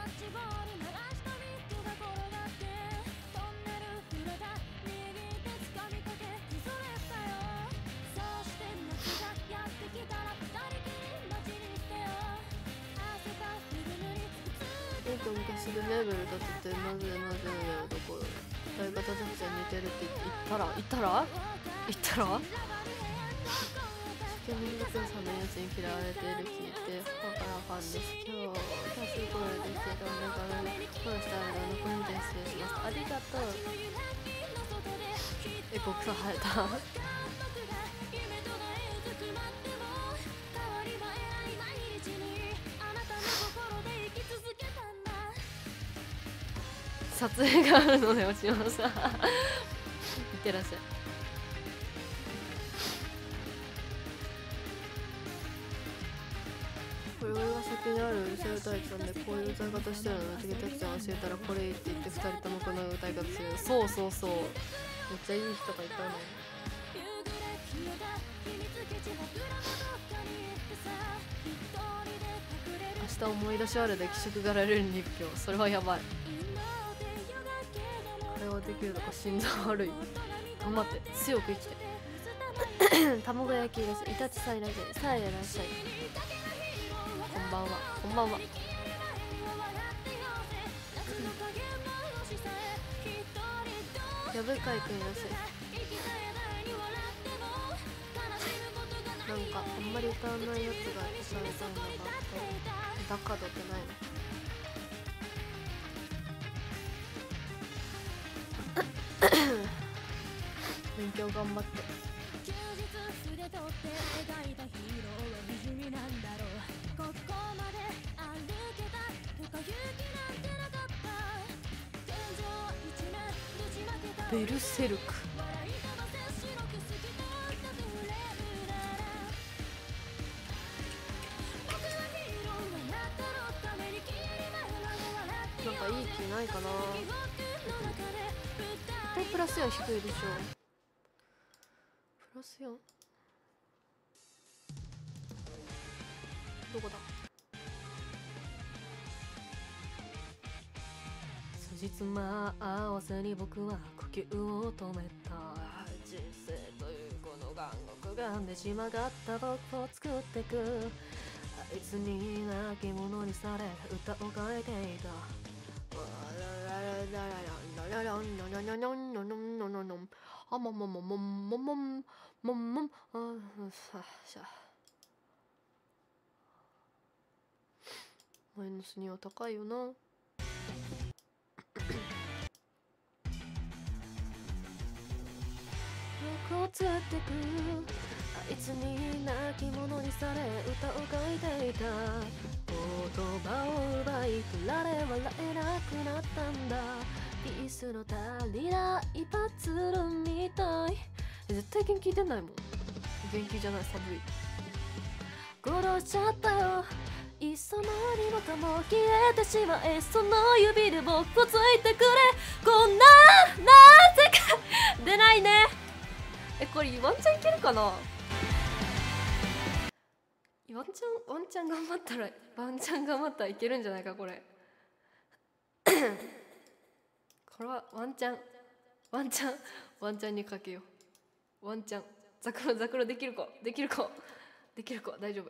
昔でメーベルだってなぜどこ大型作戦似てるって言ったら試験民族さんのやつに嫌われている聞いて母からファンです。今日すごいですけどだからフォローしたらのコミュニティ失礼します。ありがとう。国産生えた撮影があるので落ちましたいってらっしゃい。これ俺が先にある歌いたいさんでこういう歌い方してるのを次たくちゃん教えたらこれいいって言って2人ともこの歌い方する。そうめっちゃいい人がいっぱいいるの。明日思い出しあるで気色がられる日記を。それはやばい。これはできるのか心臓悪い。頑張って強く生きて卵焼きいらっしゃい。イタチさんいらっしゃい。さあいらっしゃい。こんばんはこんばんは。やぶかいくんいらっしゃい。なんかあんまり歌わないやつが歌われたんだがダカ出てないの。勉強頑張って。 ベルセルク。なんかいい気ないかな。絶対プラス4低いでしょ。プラス 4？ どこだ。辻褄合わせに僕は呼吸を止めた。人生というこの監獄がねじ曲がった僕を作ってく。あいつに泣き者にされ歌を書いていた。あもももももももももマイナス2は高いよな。僕を釣ってく。あいつに泣き者にされ歌を書いていた。言葉を奪い取られ笑えなくなったんだ。ピースの足りないパズルみたい。絶対元気出ないもん。元気じゃない、寒い。殺しちゃったよ。いっそのにもかも消えてしまえ。その指で僕をついてくれ。こんなぜか出ないね。これワンチャンいけるかな。ワンチャン頑張ったらいけるんじゃないかこれ。これはワンチャンにかけよう。ワンチャンザクロできる子大丈夫。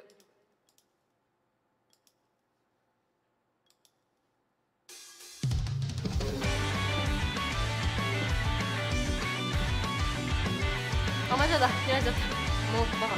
あ、間違えた、開いちゃった。もうバカ。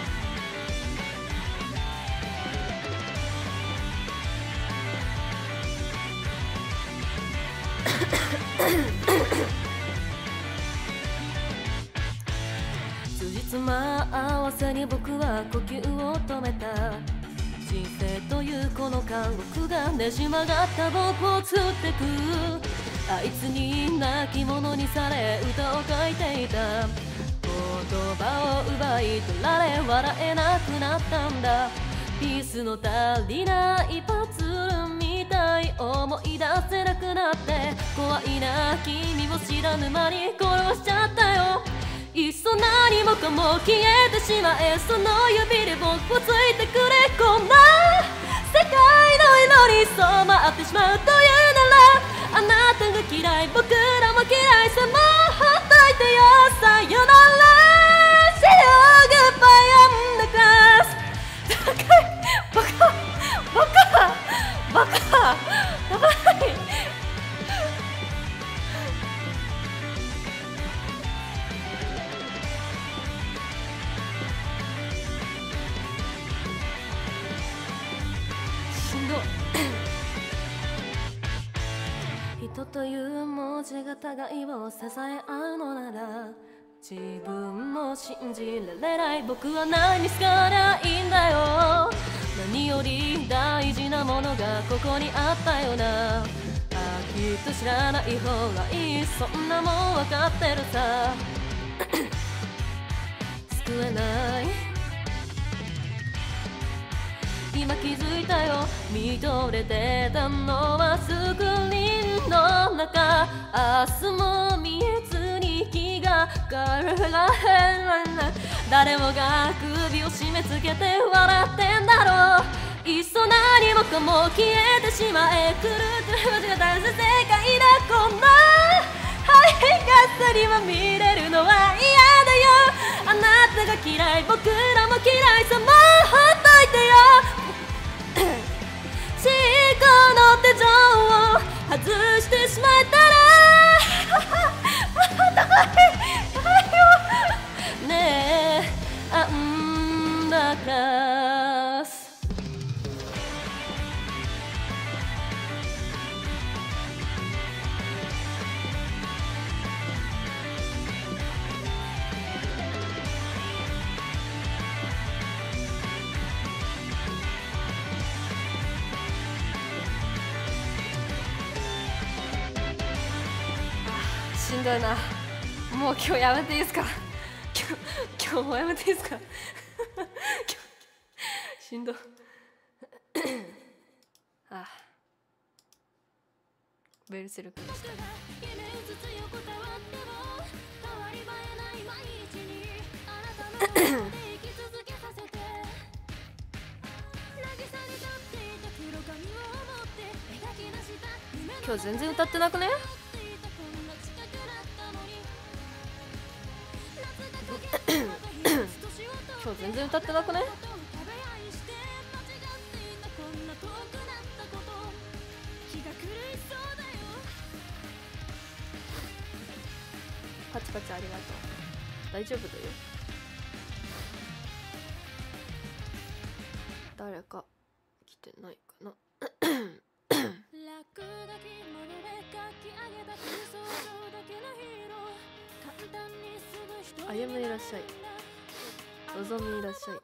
辻褄合わせに僕は呼吸を止めた。人生というこの監獄がねじ曲がった僕を釣ってく。あいつに泣き者にされ歌を書いていた。言葉を奪い取られ笑えなくなったんだ。ピースの足りないパズルみたい。思い出せなくなって怖いな。君を知らぬ間に殺しちゃったよ。いっそ何もかも消えてしまえ。その指で僕をついてくれ。こんな世界の色に染まってしまうというなら、あなたが嫌い僕らも嫌いさ。もうほっといてよ、さよなら。See you goodbye on the glass。 バカやばい。しんど人という文字が互いを支え合うのなら、自分も信じられない。僕は何にすからいいんだよ。何より大事なものがここにあったよな。きっと知らない方がいい。そんなもん分かってるさ。救えない。今気づいたよ。見とれてたのはスクリーンの中。明日も見えずに気がかるらへん。誰もが首を締め付けて笑ってんだろう。いっそ何もかも消えてしまえ。くるくる間違った世界だ。こんな灰がさりまみれるのは嫌だよ。あなたが嫌い僕らも嫌いさ。もうほっといてよ。思考の手錠を外してしまえたら高いよねえ。あんだかす。しんどいな。 もう今日やめていいですか今日もうやめていいですかしんどああベルセルクでしたね。今日全然歌ってなくね今日全然歌ってなくねパチパチありがとう。大丈夫だよ。誰か来てないかなあゆむいらっしゃい。のぞみいらっしゃい。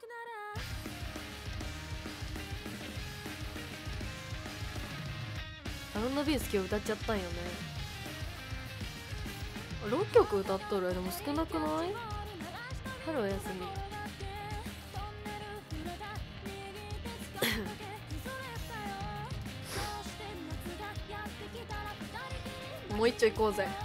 のビース今日歌っちゃったんよね。6曲歌っとる。でも少なくない？春おやすみもう一丁行こうぜ。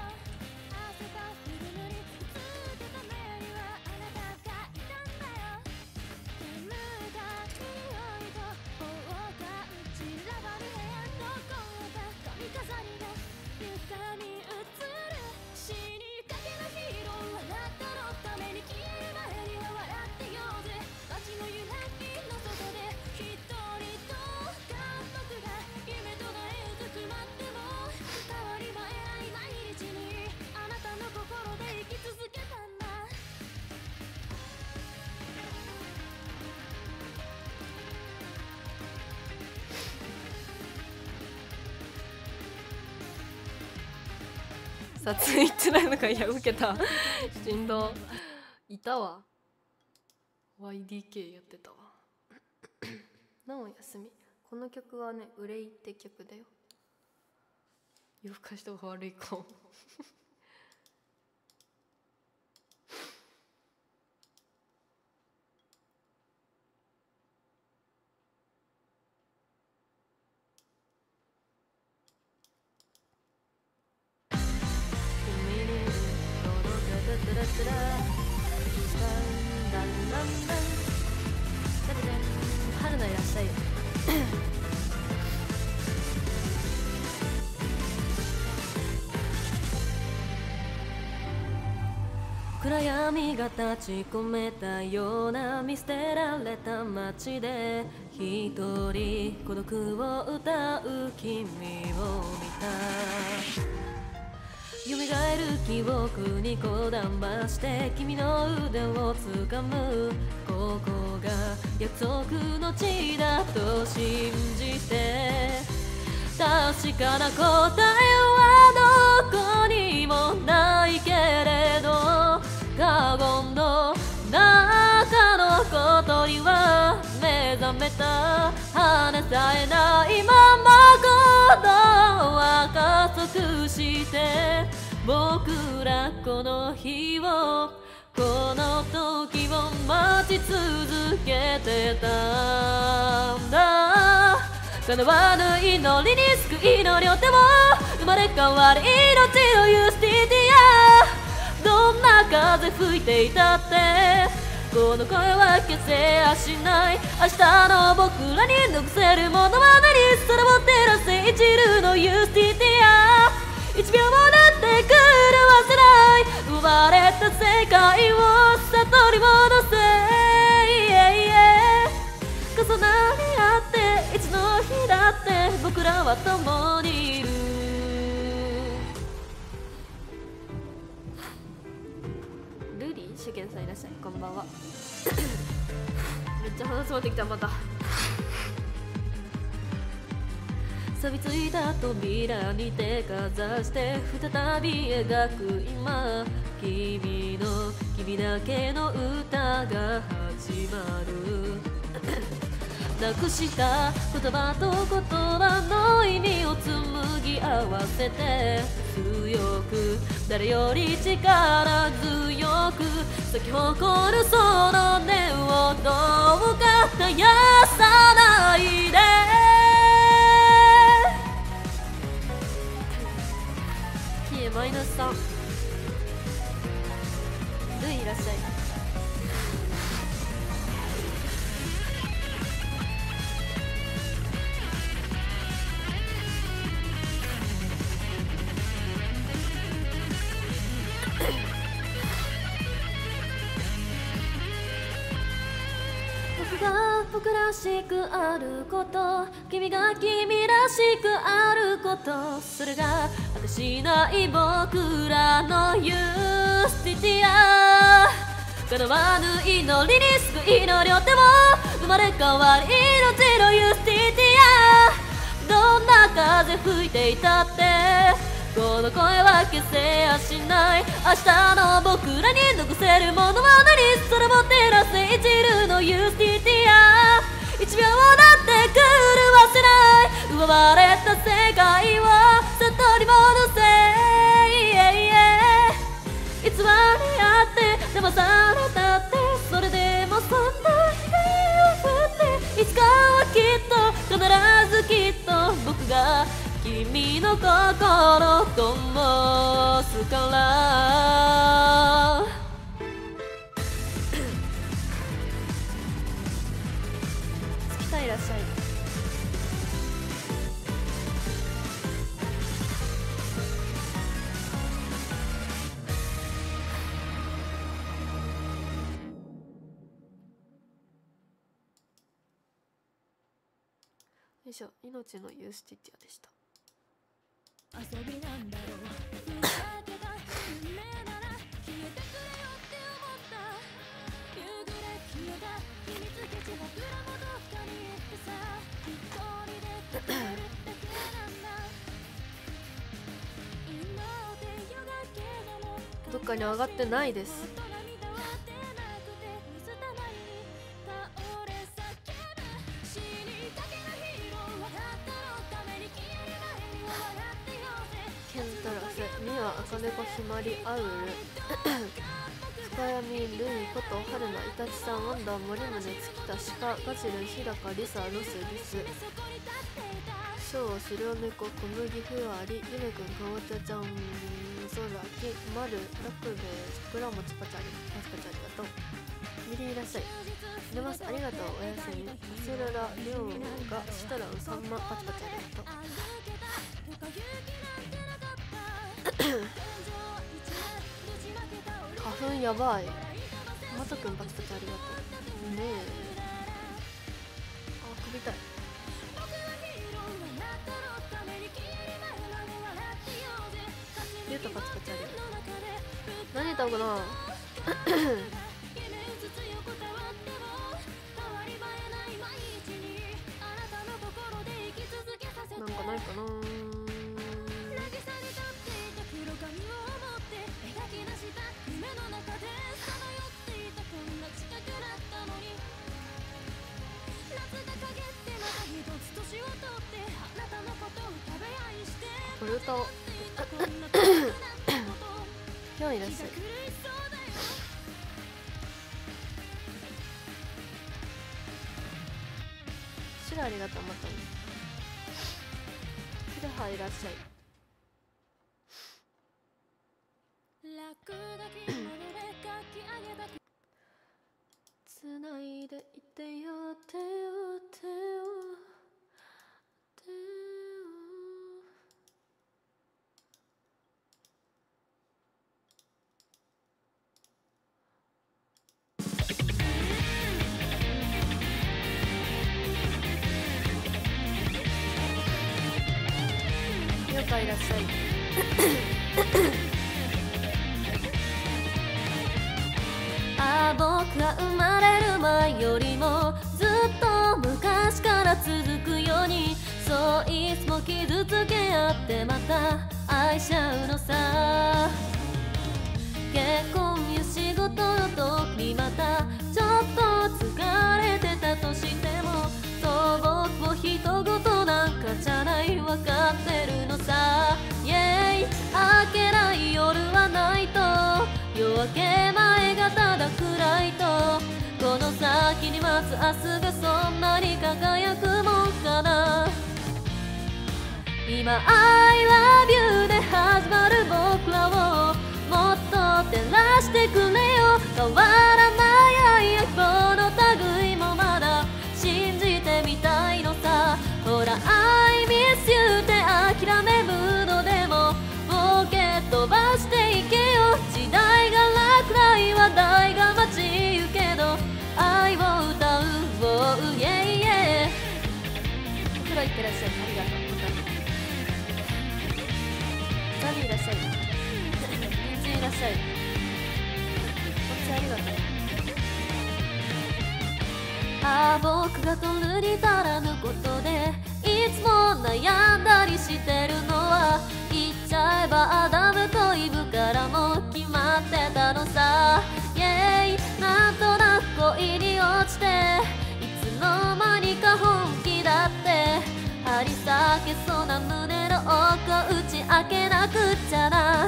撮影行ってないのか。いや受けたしんどいたわ。 YDK やってたわなおやすみ。この曲はね憂いって曲だよ。夜更かしとか悪いかも春菜いらっしゃい暗闇が立ち込めたような見捨てられた街で一人孤独を歌う君を見た。蘇る記憶にこだまして君の腕を掴む。ここが約束の地だと信じて。確かな答えはどこにもないけれどカゴンの中の小鳥は目覚めた。羽さえないまま鼓動は加速して僕らこの日をこの時を待ち続けてたんだ。叶わぬ祈りに救いの両手を生まれ変わる命のユースティティア。どんな風吹いていたってこの声は消せやしない。明日の僕らに残せるものは何。空を照らせ一縷のユースティティア。1秒もだって狂わせない奪われた世界を悟り戻せ。重なり合っていつの日だって僕らは共にいる。 ルリー主権さんいらっしゃい。こんばんはめっちゃ鼻詰まってきた。また錆びついた扉に手かざして再び描く今。君だけの歌が始まるなくした言葉と言葉の意味を紡ぎ合わせて強く誰より力強く咲き誇るその根をどうか絶やさないでキーマイナス3ルイいらっしゃい僕らしくあること君が君らしくあることそれが果てしない僕らのユースティティア叶わぬ祈りに救いの両手も生まれ変わり命のユースティティアどんな風吹いていたってこの声は消せやしない明日の僕らに残せるものは何それも照らせ一縷のユースティティア1秒だって狂わせない奪われた世界を里に戻せ偽りあって騙されたってそれでもそんな日を振っていつかはきっと必ずきっと僕が君の心と灯すから月田いらっしゃいよいしょ命のユースティティアでした遊びなんだろうふざけた夢なら消えてくれよって思った夕暮れ消えた秘密基地僕らもどっかに行ってさ一人で語るだけなんだ今で夜がけどもどっかに上がってないです赤猫ひまりアウル深闇ルイこと春菜イタチさんワンダー森宗月田鹿ガジル日高リサロスリスショウ白猫小麦ふわりゆめくんかぼちゃちゃんそらきまるラクベ桜餅パチャリパチパチありがとうミリいらっしゃい出ますありがとうおやすみスルラリョウがシタランさんまパチパチありがとう花粉やばいまたくんパチパチありがとうねえあ首痛いゆうとパチパチありがとう何言ったのかななんかないかなこれ歌おう今日いらっしゃいシュラありがとうまたねヒルハいらっしゃいつないでいてよ手を手を手をよかいらっしゃいああ僕が生まれる前よりもずっと昔から続くようにそういつも傷つけ合ってまた愛し合うのさ結婚や仕事の時にまたちょっと疲れてたとしてもそう僕も人事なんかじゃないわかってるのさイェイ分け前がただ暗いとこの先に待つ明日がそんなに輝くもんかな今 I love you で始まる僕らをもっと照らしてくれよ変わらない愛や希望の類もまだ信じてみたいのさほら I miss you って諦めムードでもボケ飛ばしていけよ時代が落雷話題が待ちゆけど愛を歌う Oh yeah yeah お風呂行ってらっしゃいありがとうザビいらっしゃい人参いらっしゃいお茶ありがとうああ僕が取るに足らぬことでいつも悩んだりしてるのは言っちゃえばアダムとイブからも決まってたのさイェイなんとなく恋に落ちていつの間にか本気だって張り裂けそうな胸の奥打ち明けなくっちゃな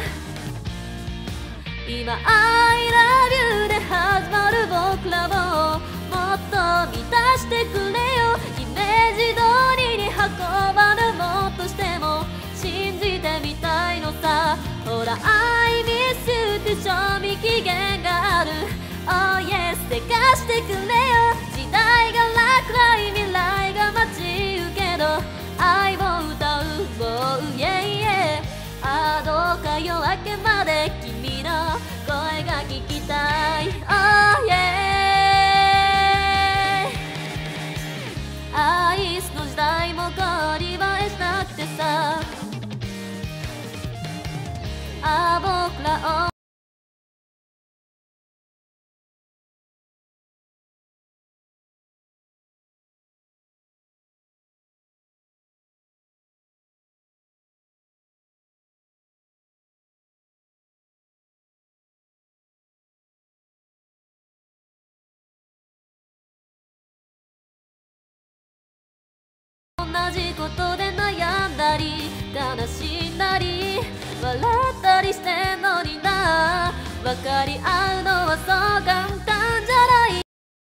今 I love you で始まる僕らをもっと満たしてくれよイメージ通りに運ばぬもっとしても信じてみたいのさほら I miss you って賞味期限がある Oh yes せかしてくれよ時代が落雷未来が待ちゆけど愛を歌う Oh yeah yeah ああどうか夜明けまで君の声が聞きたい Oh yeah アイスの時代も変わり映えしなくてさああ僕らを同じことで悩んだり悲しんだり笑ったりしてんのにな分かり合うのはそう簡単じゃない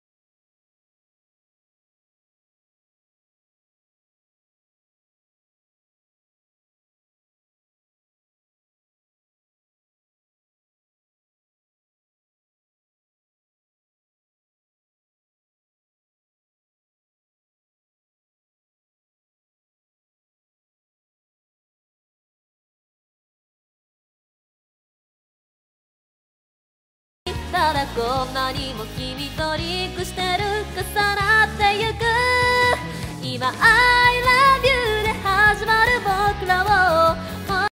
ただこんなにも君とリンクしてる重なってゆく今 I love you で始まる僕らをも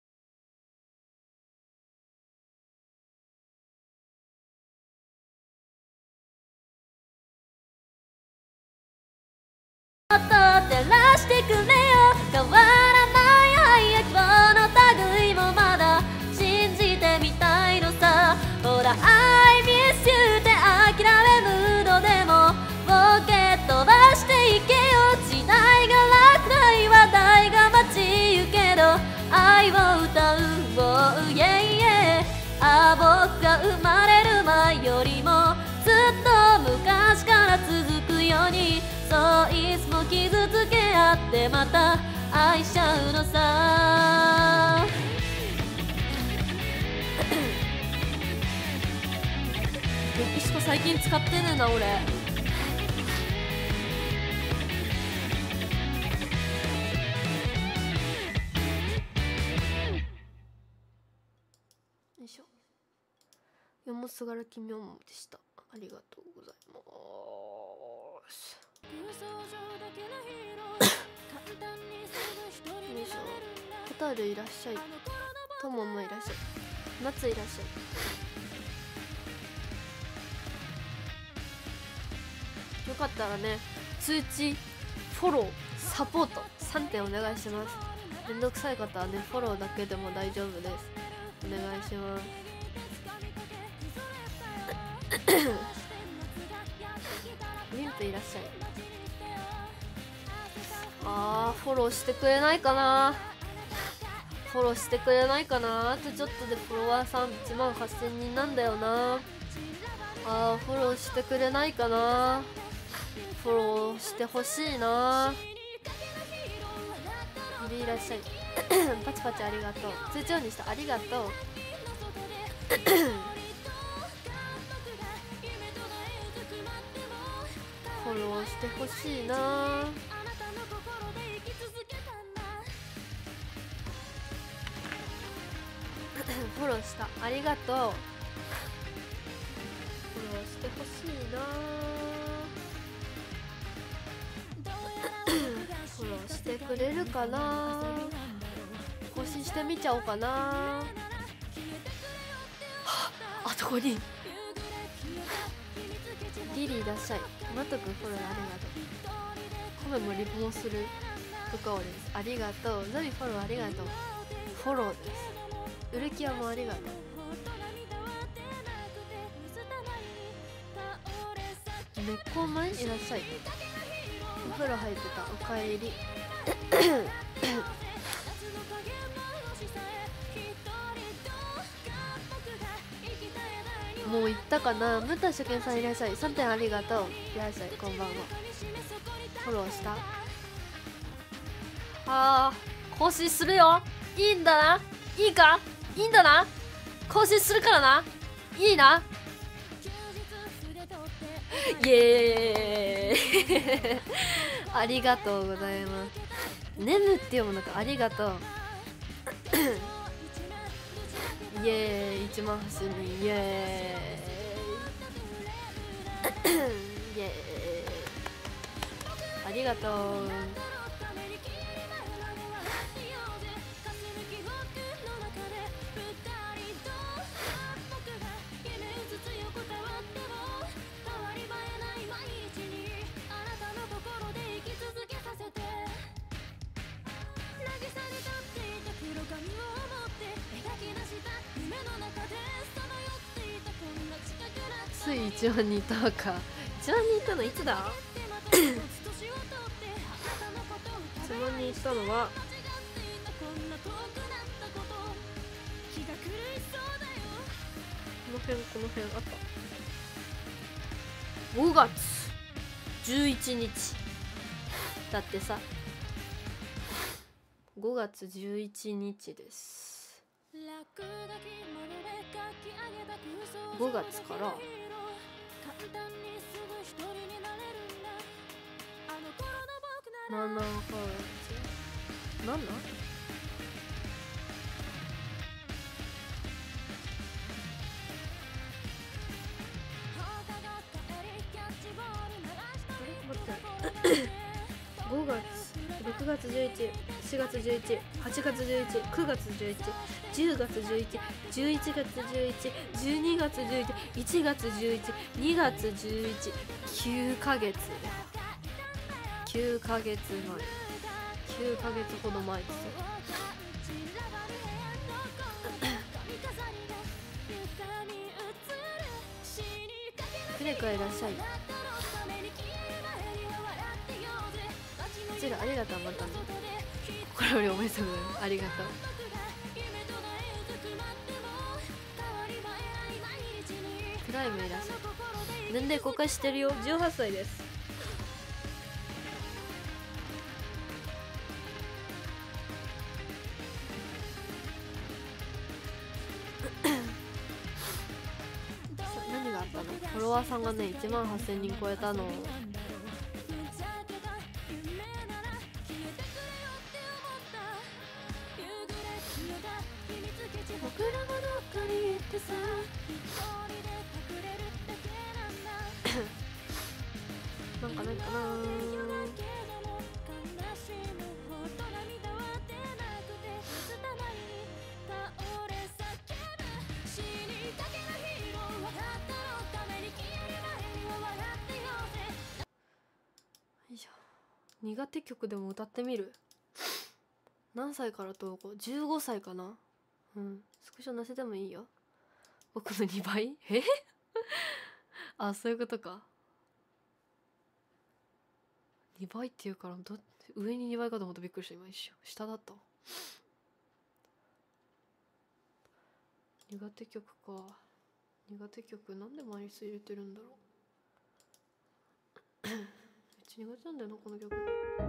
っと照らしてくれよ変わらない愛や希望の類もまだ信じてみたいのさほらI miss you って諦めムードでもボケ飛ばしていけよ時代が落雷話題が待ちゆけど愛を歌う Oh yeah yeah ああ僕が生まれる前よりもずっと昔から続くようにそういつも傷つけ合ってまた愛しちゃうのさメキシコ最近使ってねえな俺よいしょ山すがらきみょんでしたありがとうございますよいしょホタルいらっしゃいとももいらっしゃい夏いらっしゃいよかったらね通知フォローサポート3点お願いします。めんどくさい方はねフォローだけでも大丈夫です。お願いします。ミントいらっしゃい。フォローしてくれないかな。 フォローしてくれないかな。あとちょっとでフォロワーさん1万8000人なんだよな。フォローしてくれないかな。フォローしてほしいな。いらっしゃいパチパチありがとう。通知音にした。ありがとうフォローしてほしいな。フォローした。ありがとう。フォローしてほしいな。フォローしてくれるかな。更新してみちゃおうかな。はあと5人。リリーいらっしゃい。マト君フォローありがとう。コメもリプもするとかおです。ありがとう。ザビフォローありがとう。フォローです。ウルキアもありがとう。猫前いらっしゃい。お風呂入ってた。おかえりもう行ったかな。ムタ初見さんいらっしゃい。3点ありがとう。いらっしゃい。こんばんは。フォローした。更新するよ。いいんだな。いいか。いいんだな。更新するからな。いいな。イエーイありがとうございます。眠って読むのか。ありがとうイエーイ。1万8000人イエーイイエーイありがとう。つい1万人いたか。1万人いたのいつだ1万人いたのはこの辺あった。5月11日だってさ。5月11日です。5月から7ヶ月なんなん5月、6月11、7月11、8月11、9月11、10月11、11月11、12月11、1月11、2月11、9ヶ月9ヶ月前、9ヶ月ほど前ですよ。クレカいらっしゃい。こちらありがとう。またね。心よりおめでとうございます。ありがとう。プライムいらっしゃい。年齢公開してるよ。18歳です。何があったの。フォロワーさんがね1万8000人超えたの。なんかないかな。苦手曲でも歌ってみる。何歳から投稿。15歳かな。スクショ載せてもいいよ。僕の2倍あ、そういうことか。2倍っていうから上に2倍かと思った。びっくりした。今一瞬下だった。 苦手曲か。苦手曲なんでマイナス入れてるんだろうめっちゃ苦手なんだよなこの曲。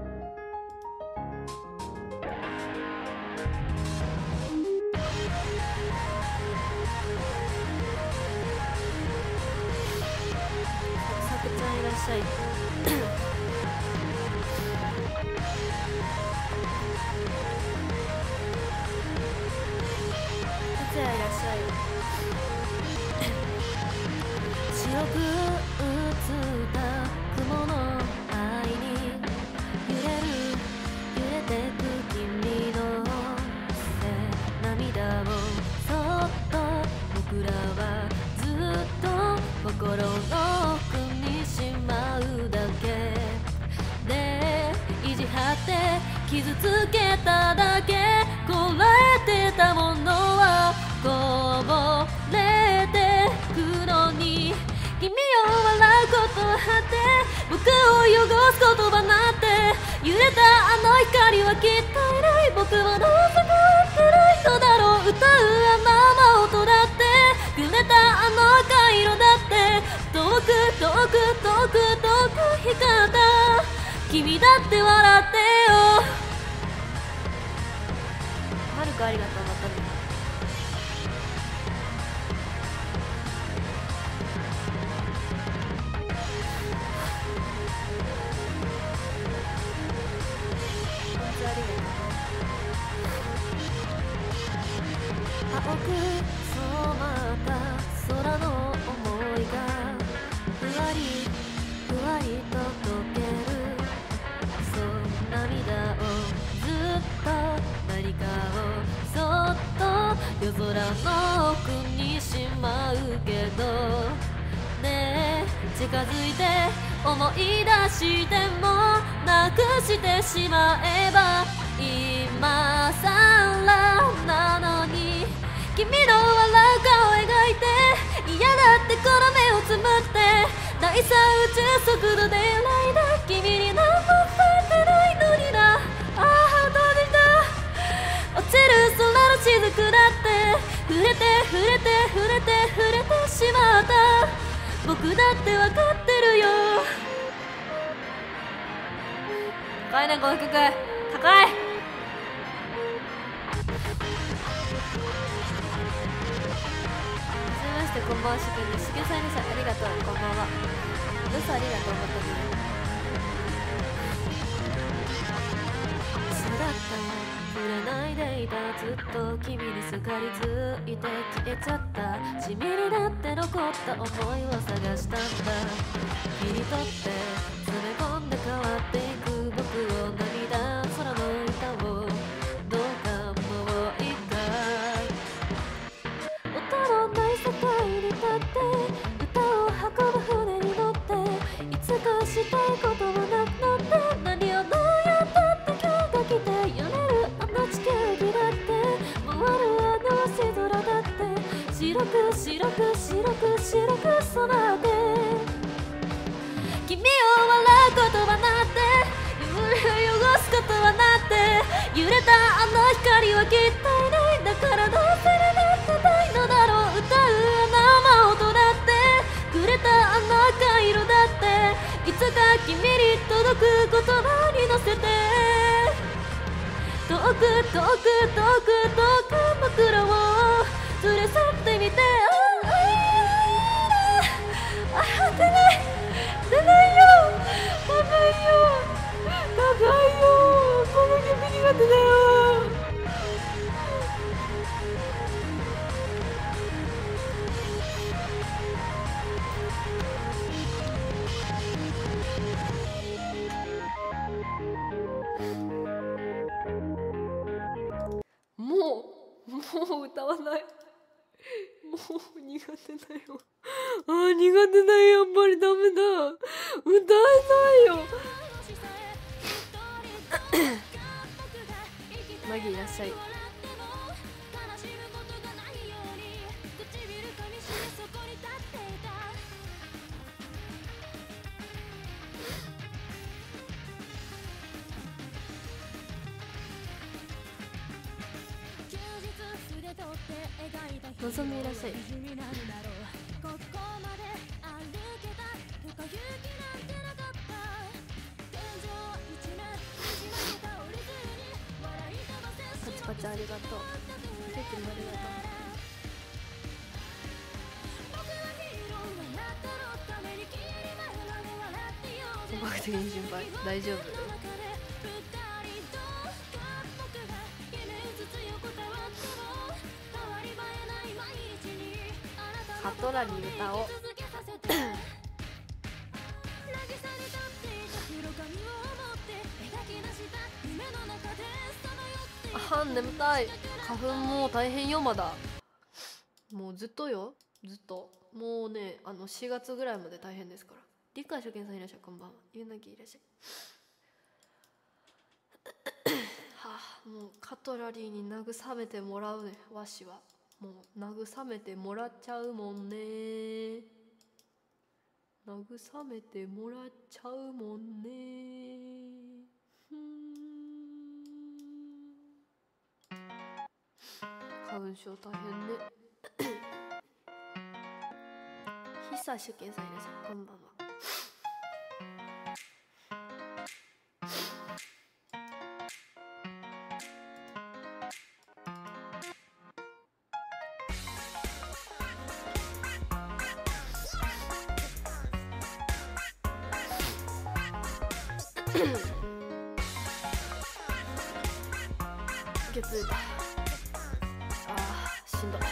さくちゃんいらっしゃい達也いらっしゃい白く映った雲の愛に揺れてく君の背涙をそっと僕らはずっと心の奥にしまうだけで意地張って傷つけただけこらえてたものはこぼれてくのに君を笑うことはって僕を汚す言葉なんて揺れたあの光はきっといない僕はどうせ変ってないのだろう歌うあの雨音だってくれたあの赤色だって遠く遠く遠く遠く光った君だって笑ってよはるかありがとうまたね青く染まった空の想いがふわりふわりと溶けるそう涙をずっと何かをそっと夜空の奥にしまうけどねえ近づいて思い出してもなくしてしまえば今さらなのに君の笑う顔描いて嫌だってこの目をつむって第三宇宙速度でライダー君に何も伝えてないのになああどうでした落ちる空の雫だって触れて触れて触れて触れてしまった僕だって分かってるよ高いねこの曲高いこんばんはしくんです。しげさんにさんありがとうこんばんは。嘘ありがとうまたね。そうだった触れないでいたずっと君にすがりついて消えちゃったしみになって残った思いを探したんだ切り取って詰め込んで変わっていく僕を涙空の歌をどうかもう一回音のない世界に立って歌を運ぶ船に乗っていつかしたいことはなくなって何をどうやったって今日が来て揺れるあの地球儀だって回るあの星空だって白く白く白く白く染まって君を笑うことはなって汚すことはなって揺れたあの光はきっといないだからどうせになってないのだろう歌うあの雨音だってくれたあの赤色だっていつか君に届く言葉に乗せて遠く遠く遠く遠く僕らを連れ去ってみて出ない出ないよ高いよ高いよこの曲苦手だよもう歌わないもう苦手だよ苦手だよやっぱりダメだ歌えないよマギいらっしゃい描いたのぞみいらっしゃい。パチパチありがとう。ケーキもありがとう。本格的に心配。大丈夫。カトラリー歌おう。あ、眠たい。花粉もう大変よ。まだもうずっとよ、ずっと。もうね、4月ぐらいまで大変ですから。理解初見さんいらっしゃい、こんばんは。ゆうなぎいらっしゃい。はあ、もうカトラリーに慰めてもらうね。わしはもう慰めてもらっちゃうもんね。慰めてもらっちゃうもんね。花粉症大変ね。久しけんさんいらっしゃい、こんばんは。ゲップ出た。しんどい。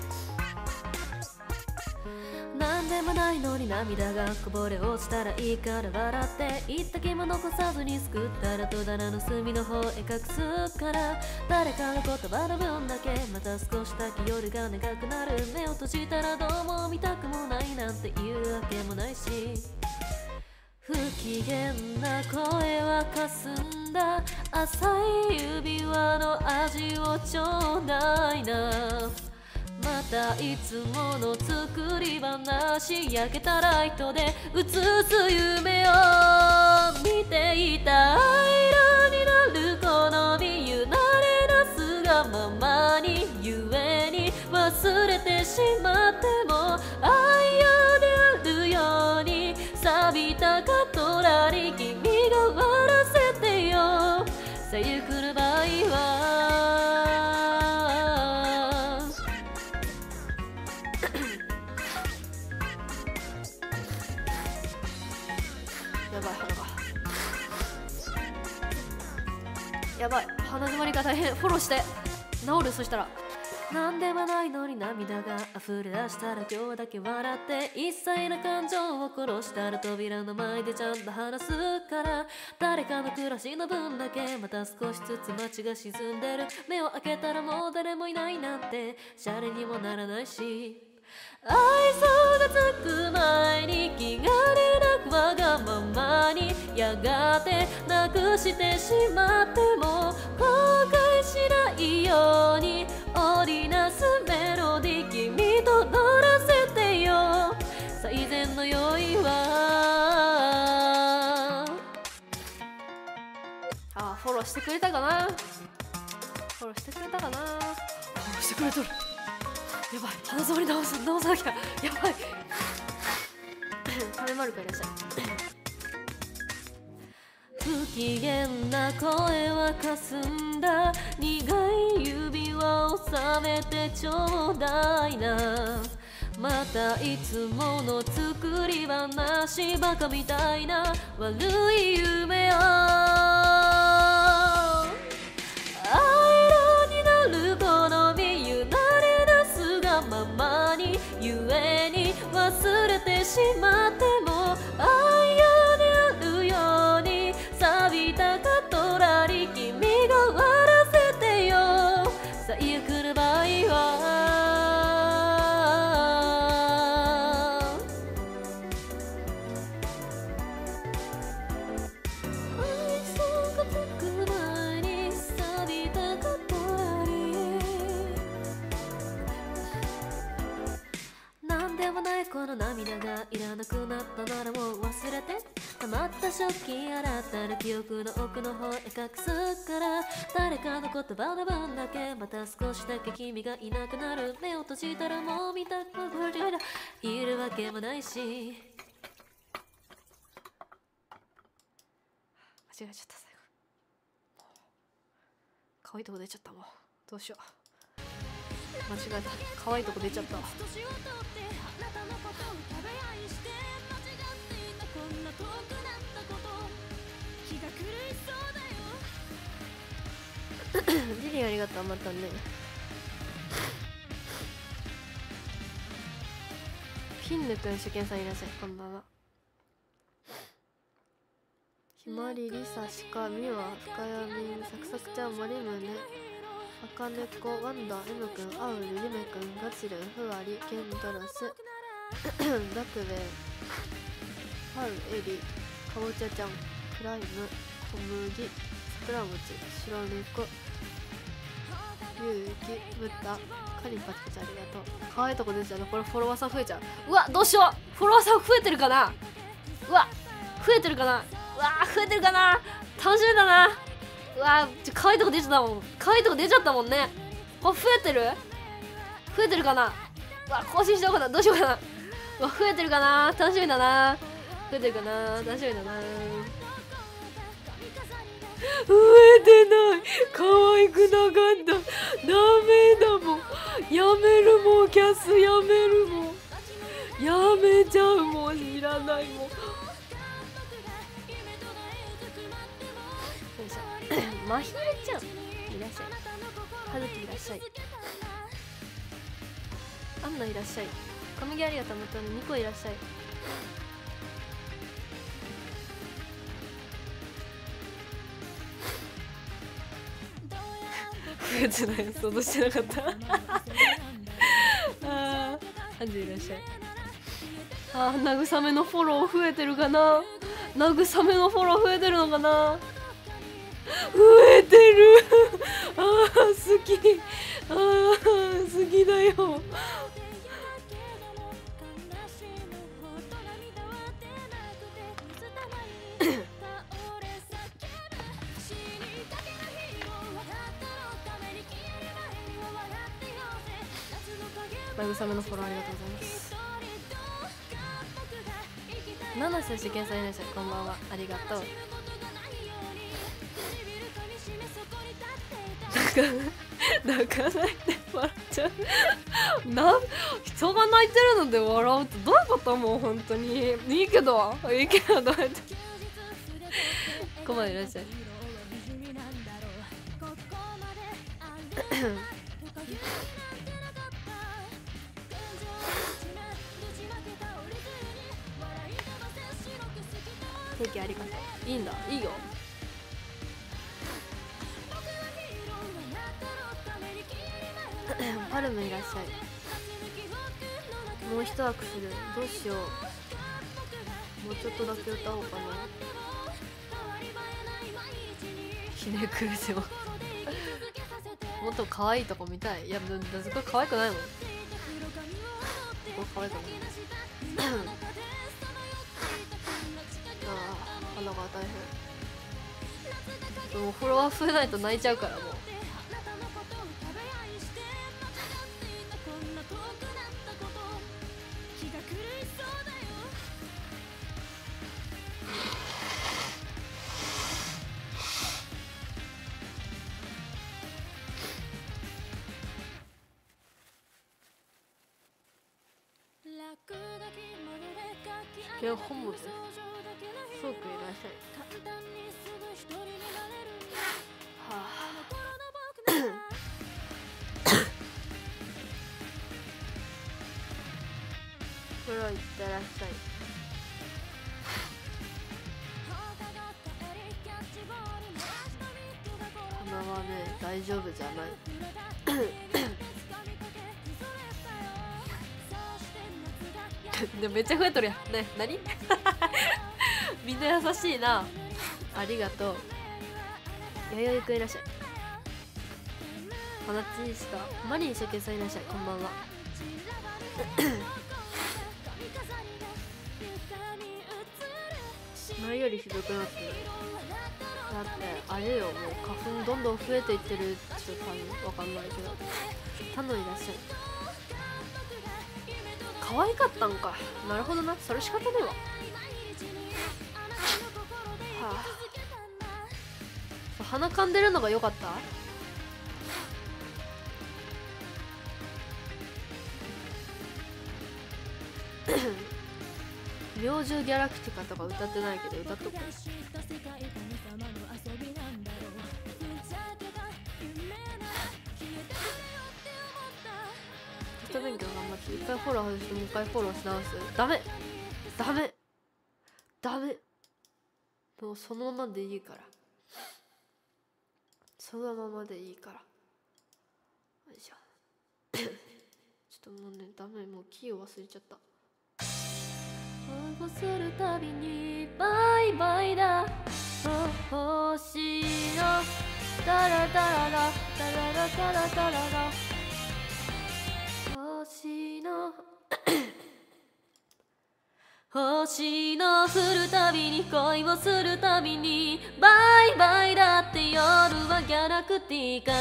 なんでもないのに涙がこぼれ落ちたらいいから笑って言った気も残さずに救ったら戸棚の隅の方へ隠すから、誰かの言葉の分だけまた少しだけ夜が長くなる。目を閉じたらどうも見たくもないなんて言うわけもないし、不機嫌な声はかすんだ浅い指輪の味をちょうだいな。またいつもの作り話、焼けたライトで映す夢を見ていた。色になる好み、委ねなすがままに、ゆえに忘れてしまっても愛用であるように、錆びたカトラリー君が笑わせてよ。さゆくる場合はやばい、鼻がやばい。鼻詰まりが大変。フォローして治る。そしたらなんでもないのに涙が溢れ出したら今日だけ笑って、一切の感情を殺したら扉の前でちゃんと話すから、誰かの暮らしの分だけまた少しずつ街が沈んでる。目を開けたらもう誰もいないなんてシャレにもならないし、愛想がつく前に気兼ねなくわがままに、やがてなくしてしまっても後悔しないように、織りなすメロディー君と乗らせてよ。最善の用意はフォローしてくれたかな。フォローしてくれたかな。フォローしてくれとる。やばい、鼻詰まり直さなきゃ。やばい。カメマルカいらっしゃい。不機嫌な声はかすんだ苦い指輪を収めてちょうだいな。またいつもの作り話、バカみたいな悪い夢を愛色になる好み、委ねなすがままに、ゆえに忘れてしまっても愛用であるように、錆びたカトラリー君が笑わせてよ。最悪の場合はこの涙がいらなくなったならもう忘れて。 溜まった食器洗ったら記憶の奥の方へ隠すから、誰かの言葉の分だけまた少しだけ君がいなくなる。目を閉じたらもう見たくいるわけもないし。 間違えちゃった。最後可愛いとこ出ちゃった。もうどうしよう、間違えた。可愛いとこ出ちゃったわ。ジリンありがとう。またね。フィンヌくん、主権さんいらっしゃい、こんばんは。ひまり、りさ、しか、みわ、深闇、サクサクちゃん、マリムネ、あかねこ、ワンダ、Mくん、アウル、ゆめくん、ガチル、ふわり、ケンドラス、ダクベ、ハウ、エリ、かぼちゃちゃん、クライム、小麦、桜餅、白猫、ゆうき、ぶった、カリンパチパチありがとう。可愛いとこ出ちゃうの。これフォロワーさん増えちゃう。うわ、どうしよう。フォロワーさん増えてるかな。うわ、増えてるかな。うわ、増えてるかな。楽しみだな。うわ、可愛いとこ出ちゃったもん。可愛いとこ出ちゃったもんね。これ増えてる？増えてるかな。うわ、更新しようかな。どうしようかな。うわ、増えてるかな。楽しみだな。増えてるかな。楽しみだな。増えてない。可愛くなかった。ダメだもん。やめるもん。キャスやめるもん。やめちゃうもん。いらないもん。まひるちゃんいらっしゃい。はずきいらっしゃい。アンナいらっしゃい。小麦ありがとう。また2個いらっしゃい。増えてない。想像してなかったあー、ハジいらっしゃい。あー、慰めのフォロー増えてるかな。慰めのフォロー増えてるのかな。増えてるあー、好き。あー、好きだよ。慰めのフォローありがとうございます。七瀬試験さんいらっしゃい。こんばんは。ありがとう。泣かないで笑っちゃう人が泣いてるので笑うってどういうこと。もう本当にいいけどどうやってここまでいらっしゃい。ケーキありがとう。いいんだ。いいよ。パルムいらっしゃい。もう一枠する。どうしよう。もうちょっとだけ歌おうかな。ひねくるせももっと可愛いとこ見たい。いや、すごい可愛くないもん。これ可愛くないああ、鼻が大変。もうフォロワー増えないと泣いちゃうから。もういや、本物です。そうくいらっしゃい。はあ風呂行ってらっしゃい。鼻はね、大丈夫じゃないでもめっちゃ増えとるやんね。何みんな優しいな。ありがとう。弥生くんいらっしゃい。花ちしかマリンシャケさんいらっしゃい。こんばんはマ前よりひどくなってない。だってあれよ、もう花粉どんどん増えていってる。ちょっと多分わかんないけど、他のいらっしゃい。可愛かったんか。なるほどな、それ仕方ねえわ。はあ、鼻かんでるのが良かった。明星ギャラクティカとか歌ってないけど歌っとこう。テスト勉強頑張って一回フォロー外してもう一回フォローし直す。ダメダメダメ、もうそのままでいいから、そのままでいいから。よいしょちょっともうね、ダメ、もうキーを忘れちゃった。 応募するたびにバイバイだ星のダラダララダララダラダララ星の星の降るたびに恋をするたびにバイバイだって夜はギャラクティカ。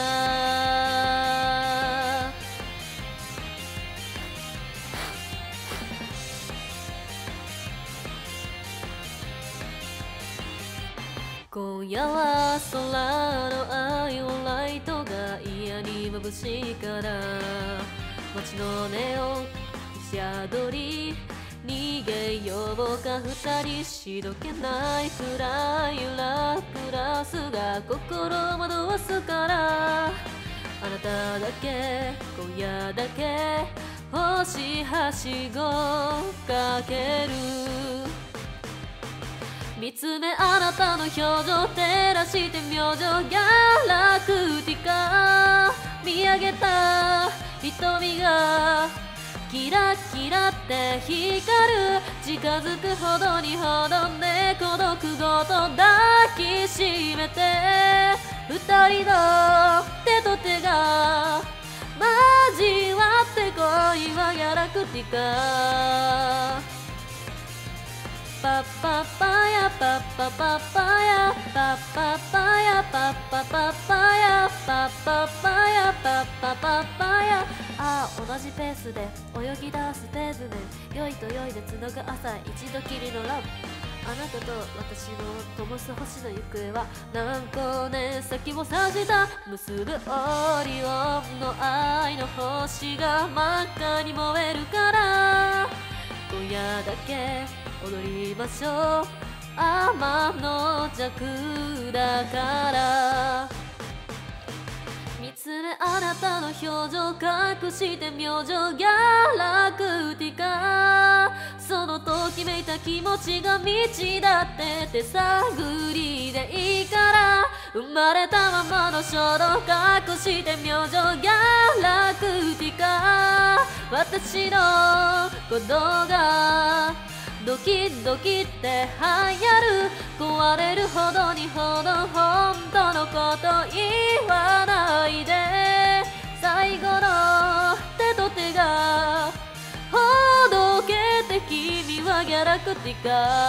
今夜は空の愛をライトが嫌に眩しいから街のネオン宿り逃げようか二人しどけない暗いユラプラスが心を惑わすからあなただけ今夜だけ星はしごかける見つめあなたの表情照らして明星ギャラクティカ見上げた瞳がキラキラって光る近づくほどにほどんで孤独ごと抱きしめて二人の手と手が交わって恋はギャラクティカパッパッパヤパッパパッパヤパッパッパヤパッパパッパヤパッパッパヤパッパパッパヤああ同じペースで泳ぎ出すペースで酔いと酔いでつなぐ朝一度きりのラブあなたと私の灯す星の行方は何光年先を指した結ぶオリオンの愛の星が真っ赤に燃えるから今夜だけ踊りましょう天の弱だから見つめあなたの表情隠して明星ギャラクティカそのときめいた気持ちが道だって手探りでいいから生まれたままの衝動隠して明星ギャラクティカ私の鼓動がドキドキって流行る壊れるほどにほど本当のこと言わないで最後の手と手がほどけて君はギャラクティカ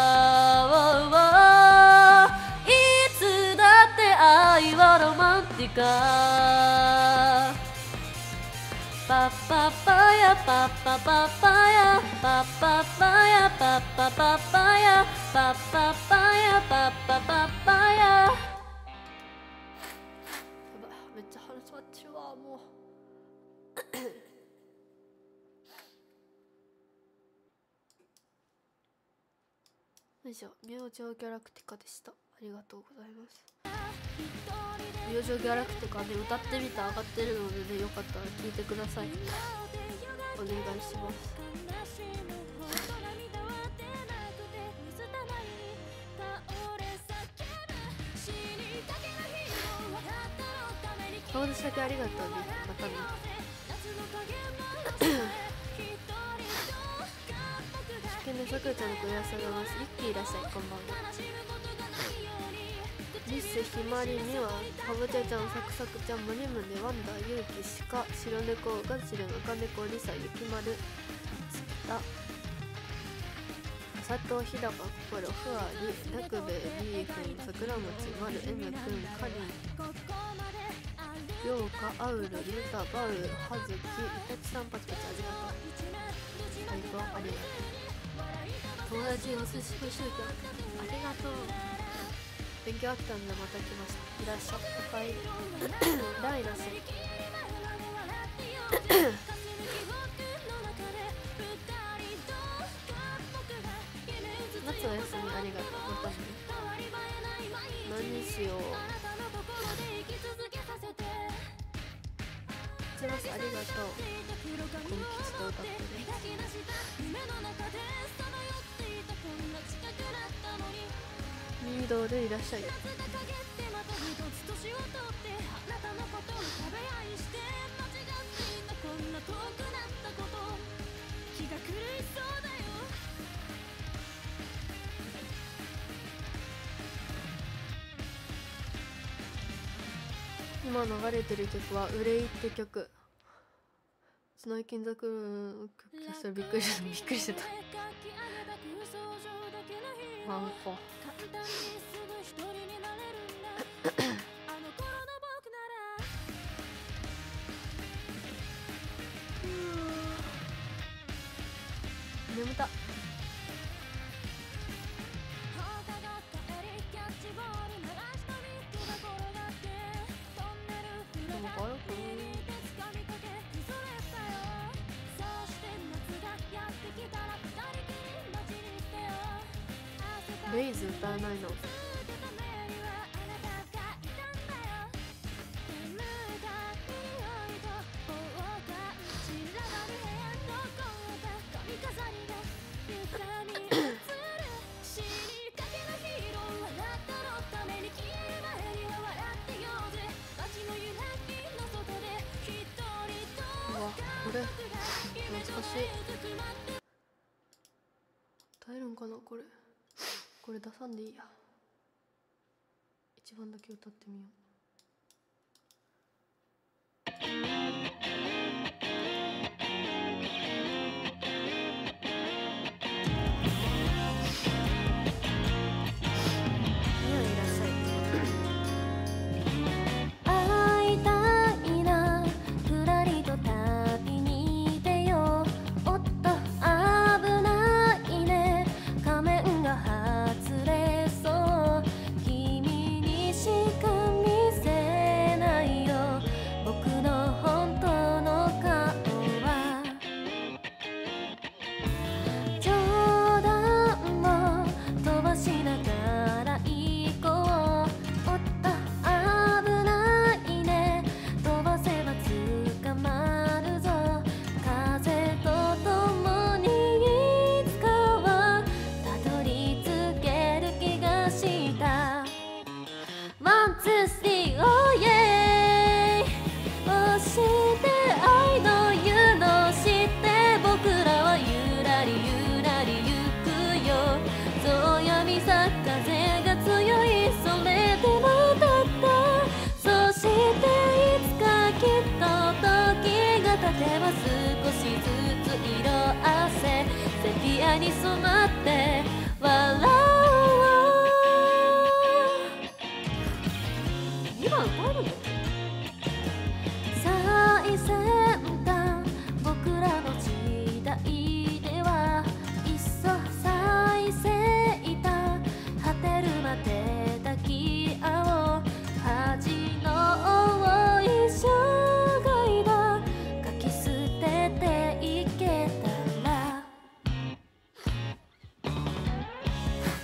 いつだって愛はロマンティカパッパッパヤパッパパッパヤパッパッパヤパッパパッパヤパッパッパヤパッパパッパヤやばい、めっちゃ鼻詰まってるわもうよいしょ、明星ギャラクティカでした。ありがとうございます。明星ギャラクティカで歌ってみた上がってるので、ね、よかったら聴いてください。お願いします。顔出しだけありがとうね。またね。一見でさくらちゃんの子いらっしゃいます。ゆっきーいらっしゃい、こんばんは。リス、ひまりにはかぼちゃちゃん、サクサクちゃん、むねむね、ワンダー、ゆうき、しか、白猫、ガチル、赤猫、リサ、ゆきまる、つきた、 佐藤日高心ふわり楽部 B 君桜餅丸 M 君カリン涼香アウルユタバウ葉月イタチさんパチパチありがとう。最高ありがとう。友達お寿司の集会ありがとう。勉強飽きたんでまた来ました。いらっしゃい。おかえりライラス夏お休みありがとう。またね。何しよう。チラスありがとう。コン吉と歌ってる。ミードルいらっしゃい。今流れてる曲は「憂い」って曲。綱井金属の曲それびっくりしてたワンコ眠た。レイズ歌わないの。これ懐かしい。歌えるんかなこれ。これ出さんでいいや。一番だけ歌ってみよう。に染まって笑おう。今歌えるの？最先端僕らの時代ではいっそ再生だ果てるまで抱き合おう恥の多い生涯だ書き捨てていけたら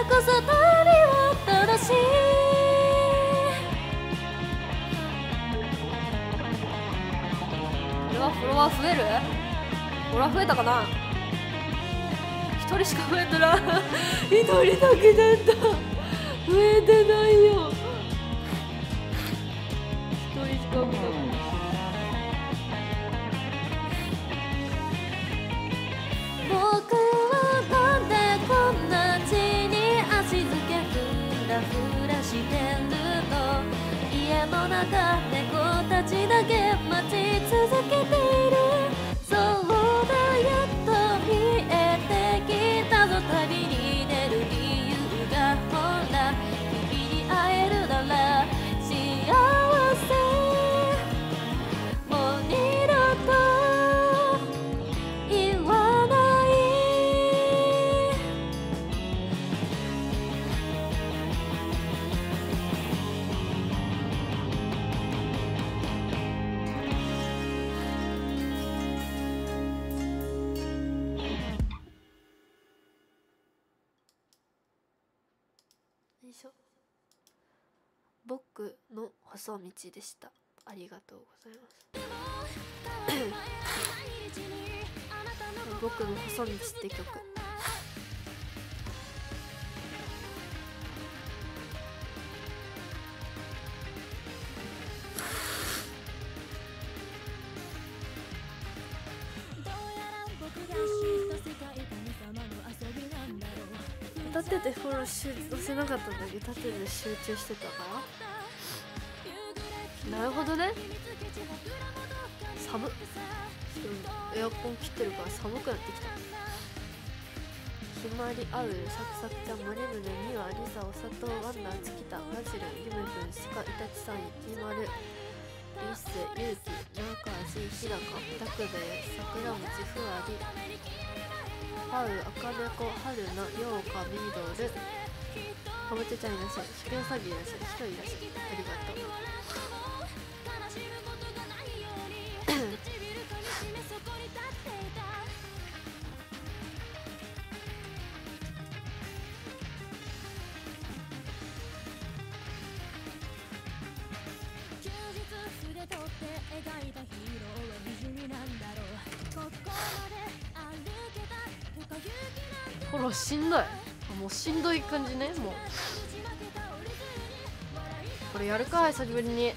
こそ旅は楽しい。 これはフォロワー増える？フォロワー増えたかな。一人しか増えてない一人だけだった。増えてないよ。一人しか増えてない。 僕はなんでこんな地に足づけふらふらしてるの。家の中猫たちだけ待ち続けている。そうだ、やっと見えてきたぞ。旅に出る理由がほら、君に会えるなら幸せ。もう二度と言わない。 よいしょ。僕の細道でした。ありがとうございます。僕の細道って曲。歌っててフォロー押せなかったんだけど、歌ってて集中してたから。なるほどね。寒っ。エアコン切ってるから寒くなってきた。ひまりあうサクサクちゃん、マリムネミワリサオ佐藤ワンダーチキタバジルゆめくんシカイタチさんゆきまるリッセユウキナカアシヒラカタクベ桜餅ふわりパウ赤猫春菜ようかミドルかぼちゃちゃんいらっしゃい。しゅけうさぎいらっしゃい。ひといらっしゃい。ありがとう。フォローしんどい。もうしんどい感じね。もうこれやるか、久しぶりに。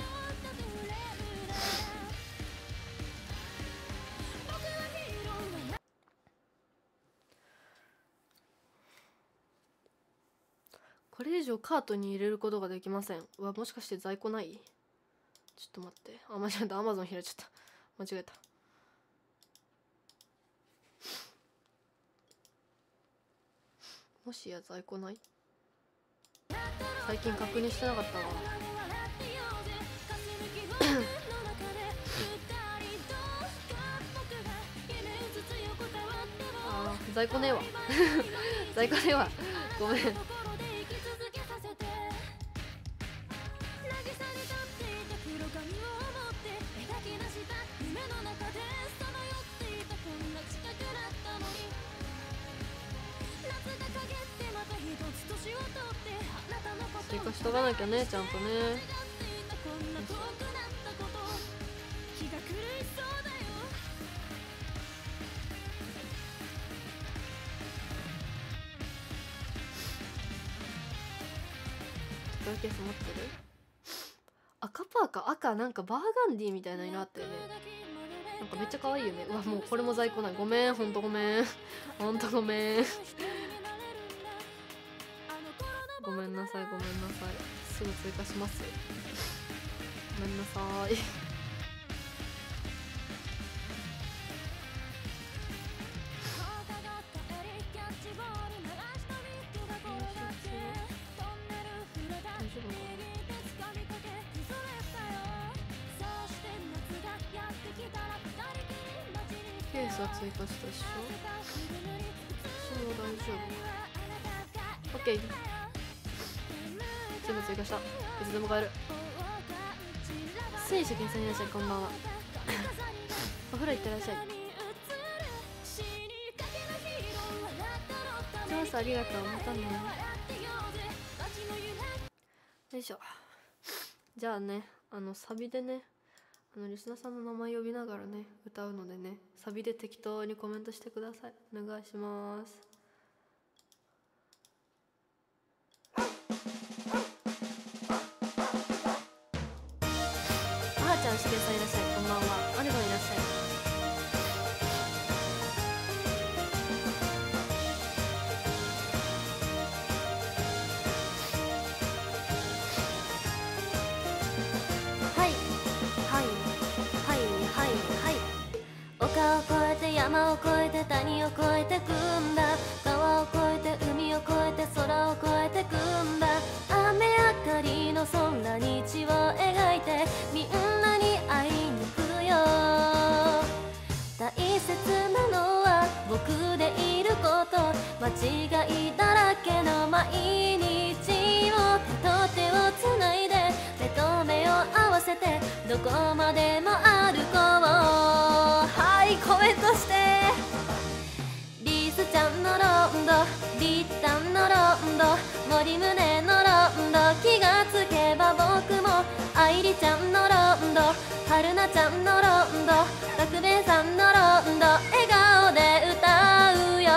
これ以上カートに入れることができません。うわ、もしかして在庫ない？ちょっと待って。あ、間違えた。アマゾン開いちゃった。間違えた。もしや在庫ない？最近確認してなかったわ。あー、在庫ねえわ在庫ねえわ、ごめん。追加しとかなきゃね、ちゃんとね。ドラケース持ってる？赤パーか。赤なんかバーガンディみたいな色あったよね。なんかめっちゃ可愛いよね。うわ、もうこれも在庫ない。ごめん、ほんとごめんほんとごめんごめんなさい、ごめんなさい。すぐ追加しますよ。ごめんなさいケースは追加したっしょ。私も大丈夫。 OK、 全部追加した。いつでも買える。選手検査にいらっしゃい、こんばんはお風呂行ってらっしゃい。ジョースありがとう、またね。 よいしょ。じゃあね、サビでね、リスナーさんの名前呼びながらね歌うのでね、サビで適当にコメントしてください。お願いします。あはちゃん、しげさんいらっしゃい、こんばんは。アルゴンいらっしゃい。 丘を越えて山を越えて谷を越えてくんだ、川を越えて海を越えて空を越えてくんだ、雨上がりの空に血を描いてみんなに会いに来るよ。大切なのは僕でいること、間違いだらけの毎日を手と手をつないで目と目を合わせてどこまでも歩こう。はい、コメントして。リスちゃんのロンド、リッタンのロンド、森宗のロンド、気がつけば僕も愛梨ちゃんのロンド、春菜ちゃんのロンド、拓兵衛さんのロンド、笑顔で歌うよ。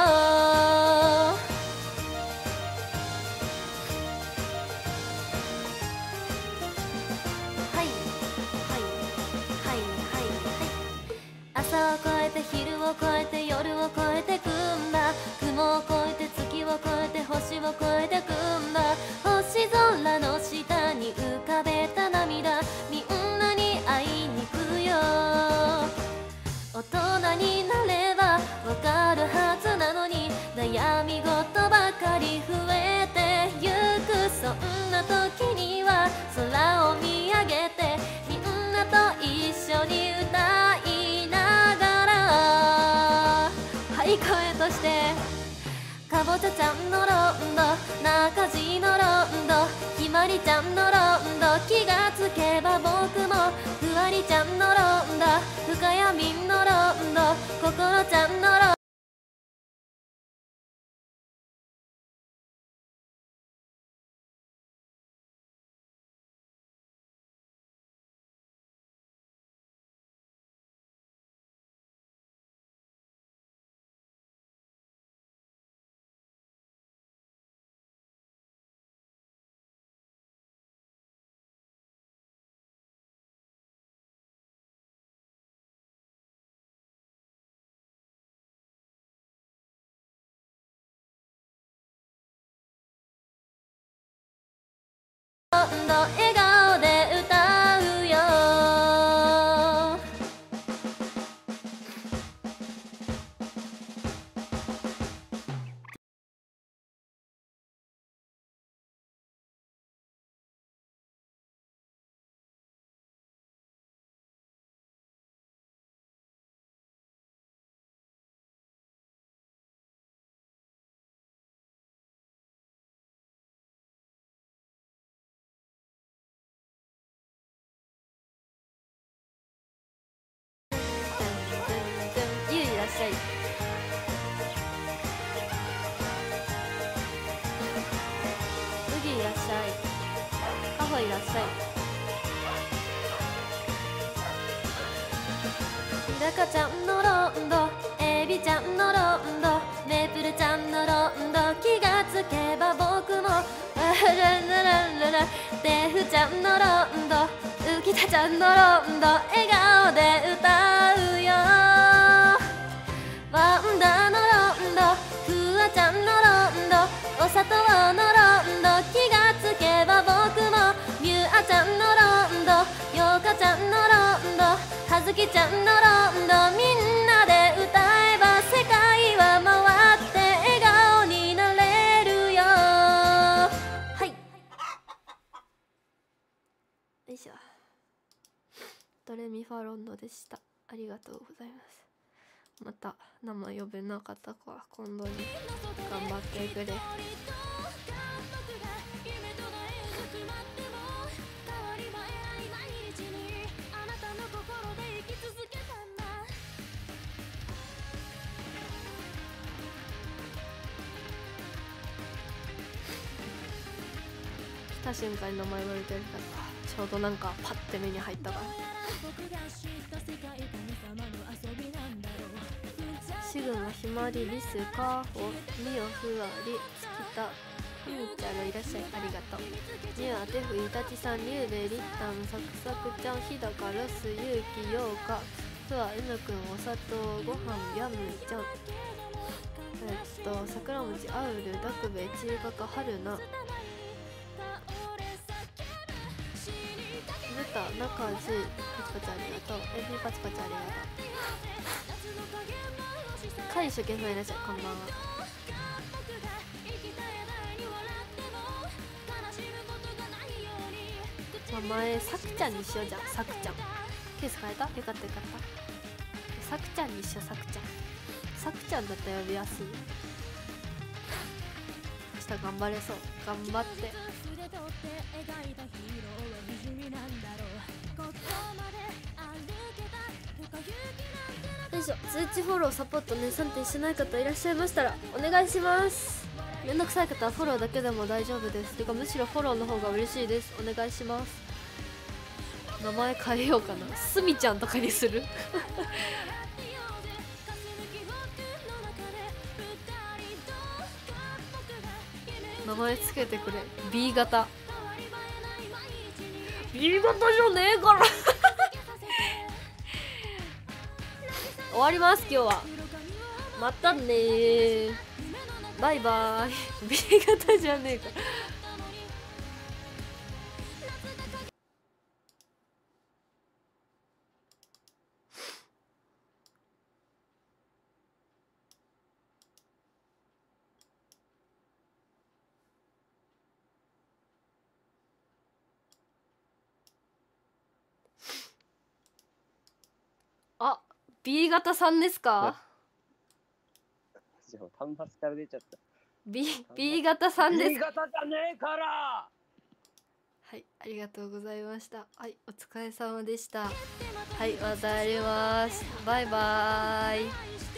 朝を越えて昼を越えて夜を越えてくんだ、雲を越えて月を越えて星を越えてくんだ、星空の下に浮かべた涙みんなに会いに来るよ。大人になればわかるはずなのに悩み事ばかり増えてゆく、そんな時には空を見上げてみんなと一緒に歌いながら、はい、コメントして。かぼちゃちゃんのロンド、中地のロンド、ひまりちゃんのロンド、気がつけば僕もふわりちゃんのロンド、深谷みんのロンド、こころちゃんのロンド。笑顔で歌うよ。 ゆういらっしゃい。うぎいらっしゃい。かほいらっしゃい。 日高ちゃんのロンド、エビちゃんのロンド、メープルちゃんのロンド、気がつけば僕もラララララ、デフちゃんのロンド、ウキタちゃんのロンド、笑顔で歌うよ。ワンダのロンド、フワちゃんのロンド、お砂糖のロンド、気がつけば僕もミュアちゃんのロンド、ヨカちゃんのロンド、はずきちゃんのロンド、みんなで歌えば世界は回って笑顔になれるよ。はい、 よいしょ。ドレミファロンドでした。ありがとうございます。また名前呼べなかった子は今度に頑張ってくれ。 た瞬間に名前言われてるから、ちょうどなんかパッて目に入ったから。シグマひまわりリスカーホミオふわりつきたみーちゃんいらっしゃい、ありがとう。ニュアテフイタチさん、リュウベリッタン、サクサクちゃん、日高ロス、ユウキ、ヨウカ、ふわ、うぬくん、お砂糖、ごはん、ヤムちゃん、桜餅、アウル、ダクベ、チーカカ、ハルナ、ブタ、中地、パチパチありがとう。エビパチパチありがとう。カイシュケさんいらっしゃい、こんばんは。名前さくちゃんにしよう。じゃんさくちゃん。ケース変えた？よかったよかった。さくちゃんにしよう。さくちゃん、さくちゃんだったら呼びやすい。明日頑張れそう。頑張って。よいしょ。通知フォローサポートね、3点しない方いらっしゃいましたらお願いします。めんどくさい方はフォローだけでも大丈夫です。てかむしろフォローの方が嬉しいです。お願いします。名前変えようかな。すみちゃんとかにする名前つけてくれ。 B 型 B 型じゃねえから終わります今日は。またねー、バイバーイB 型じゃねえからあ、B 型さんですか？ 端末から出ちゃった。 B 型さんです。 B 型じゃねえから。 はい、ありがとうございました。はい、お疲れ様でした。はい、またやります。バイバーイ。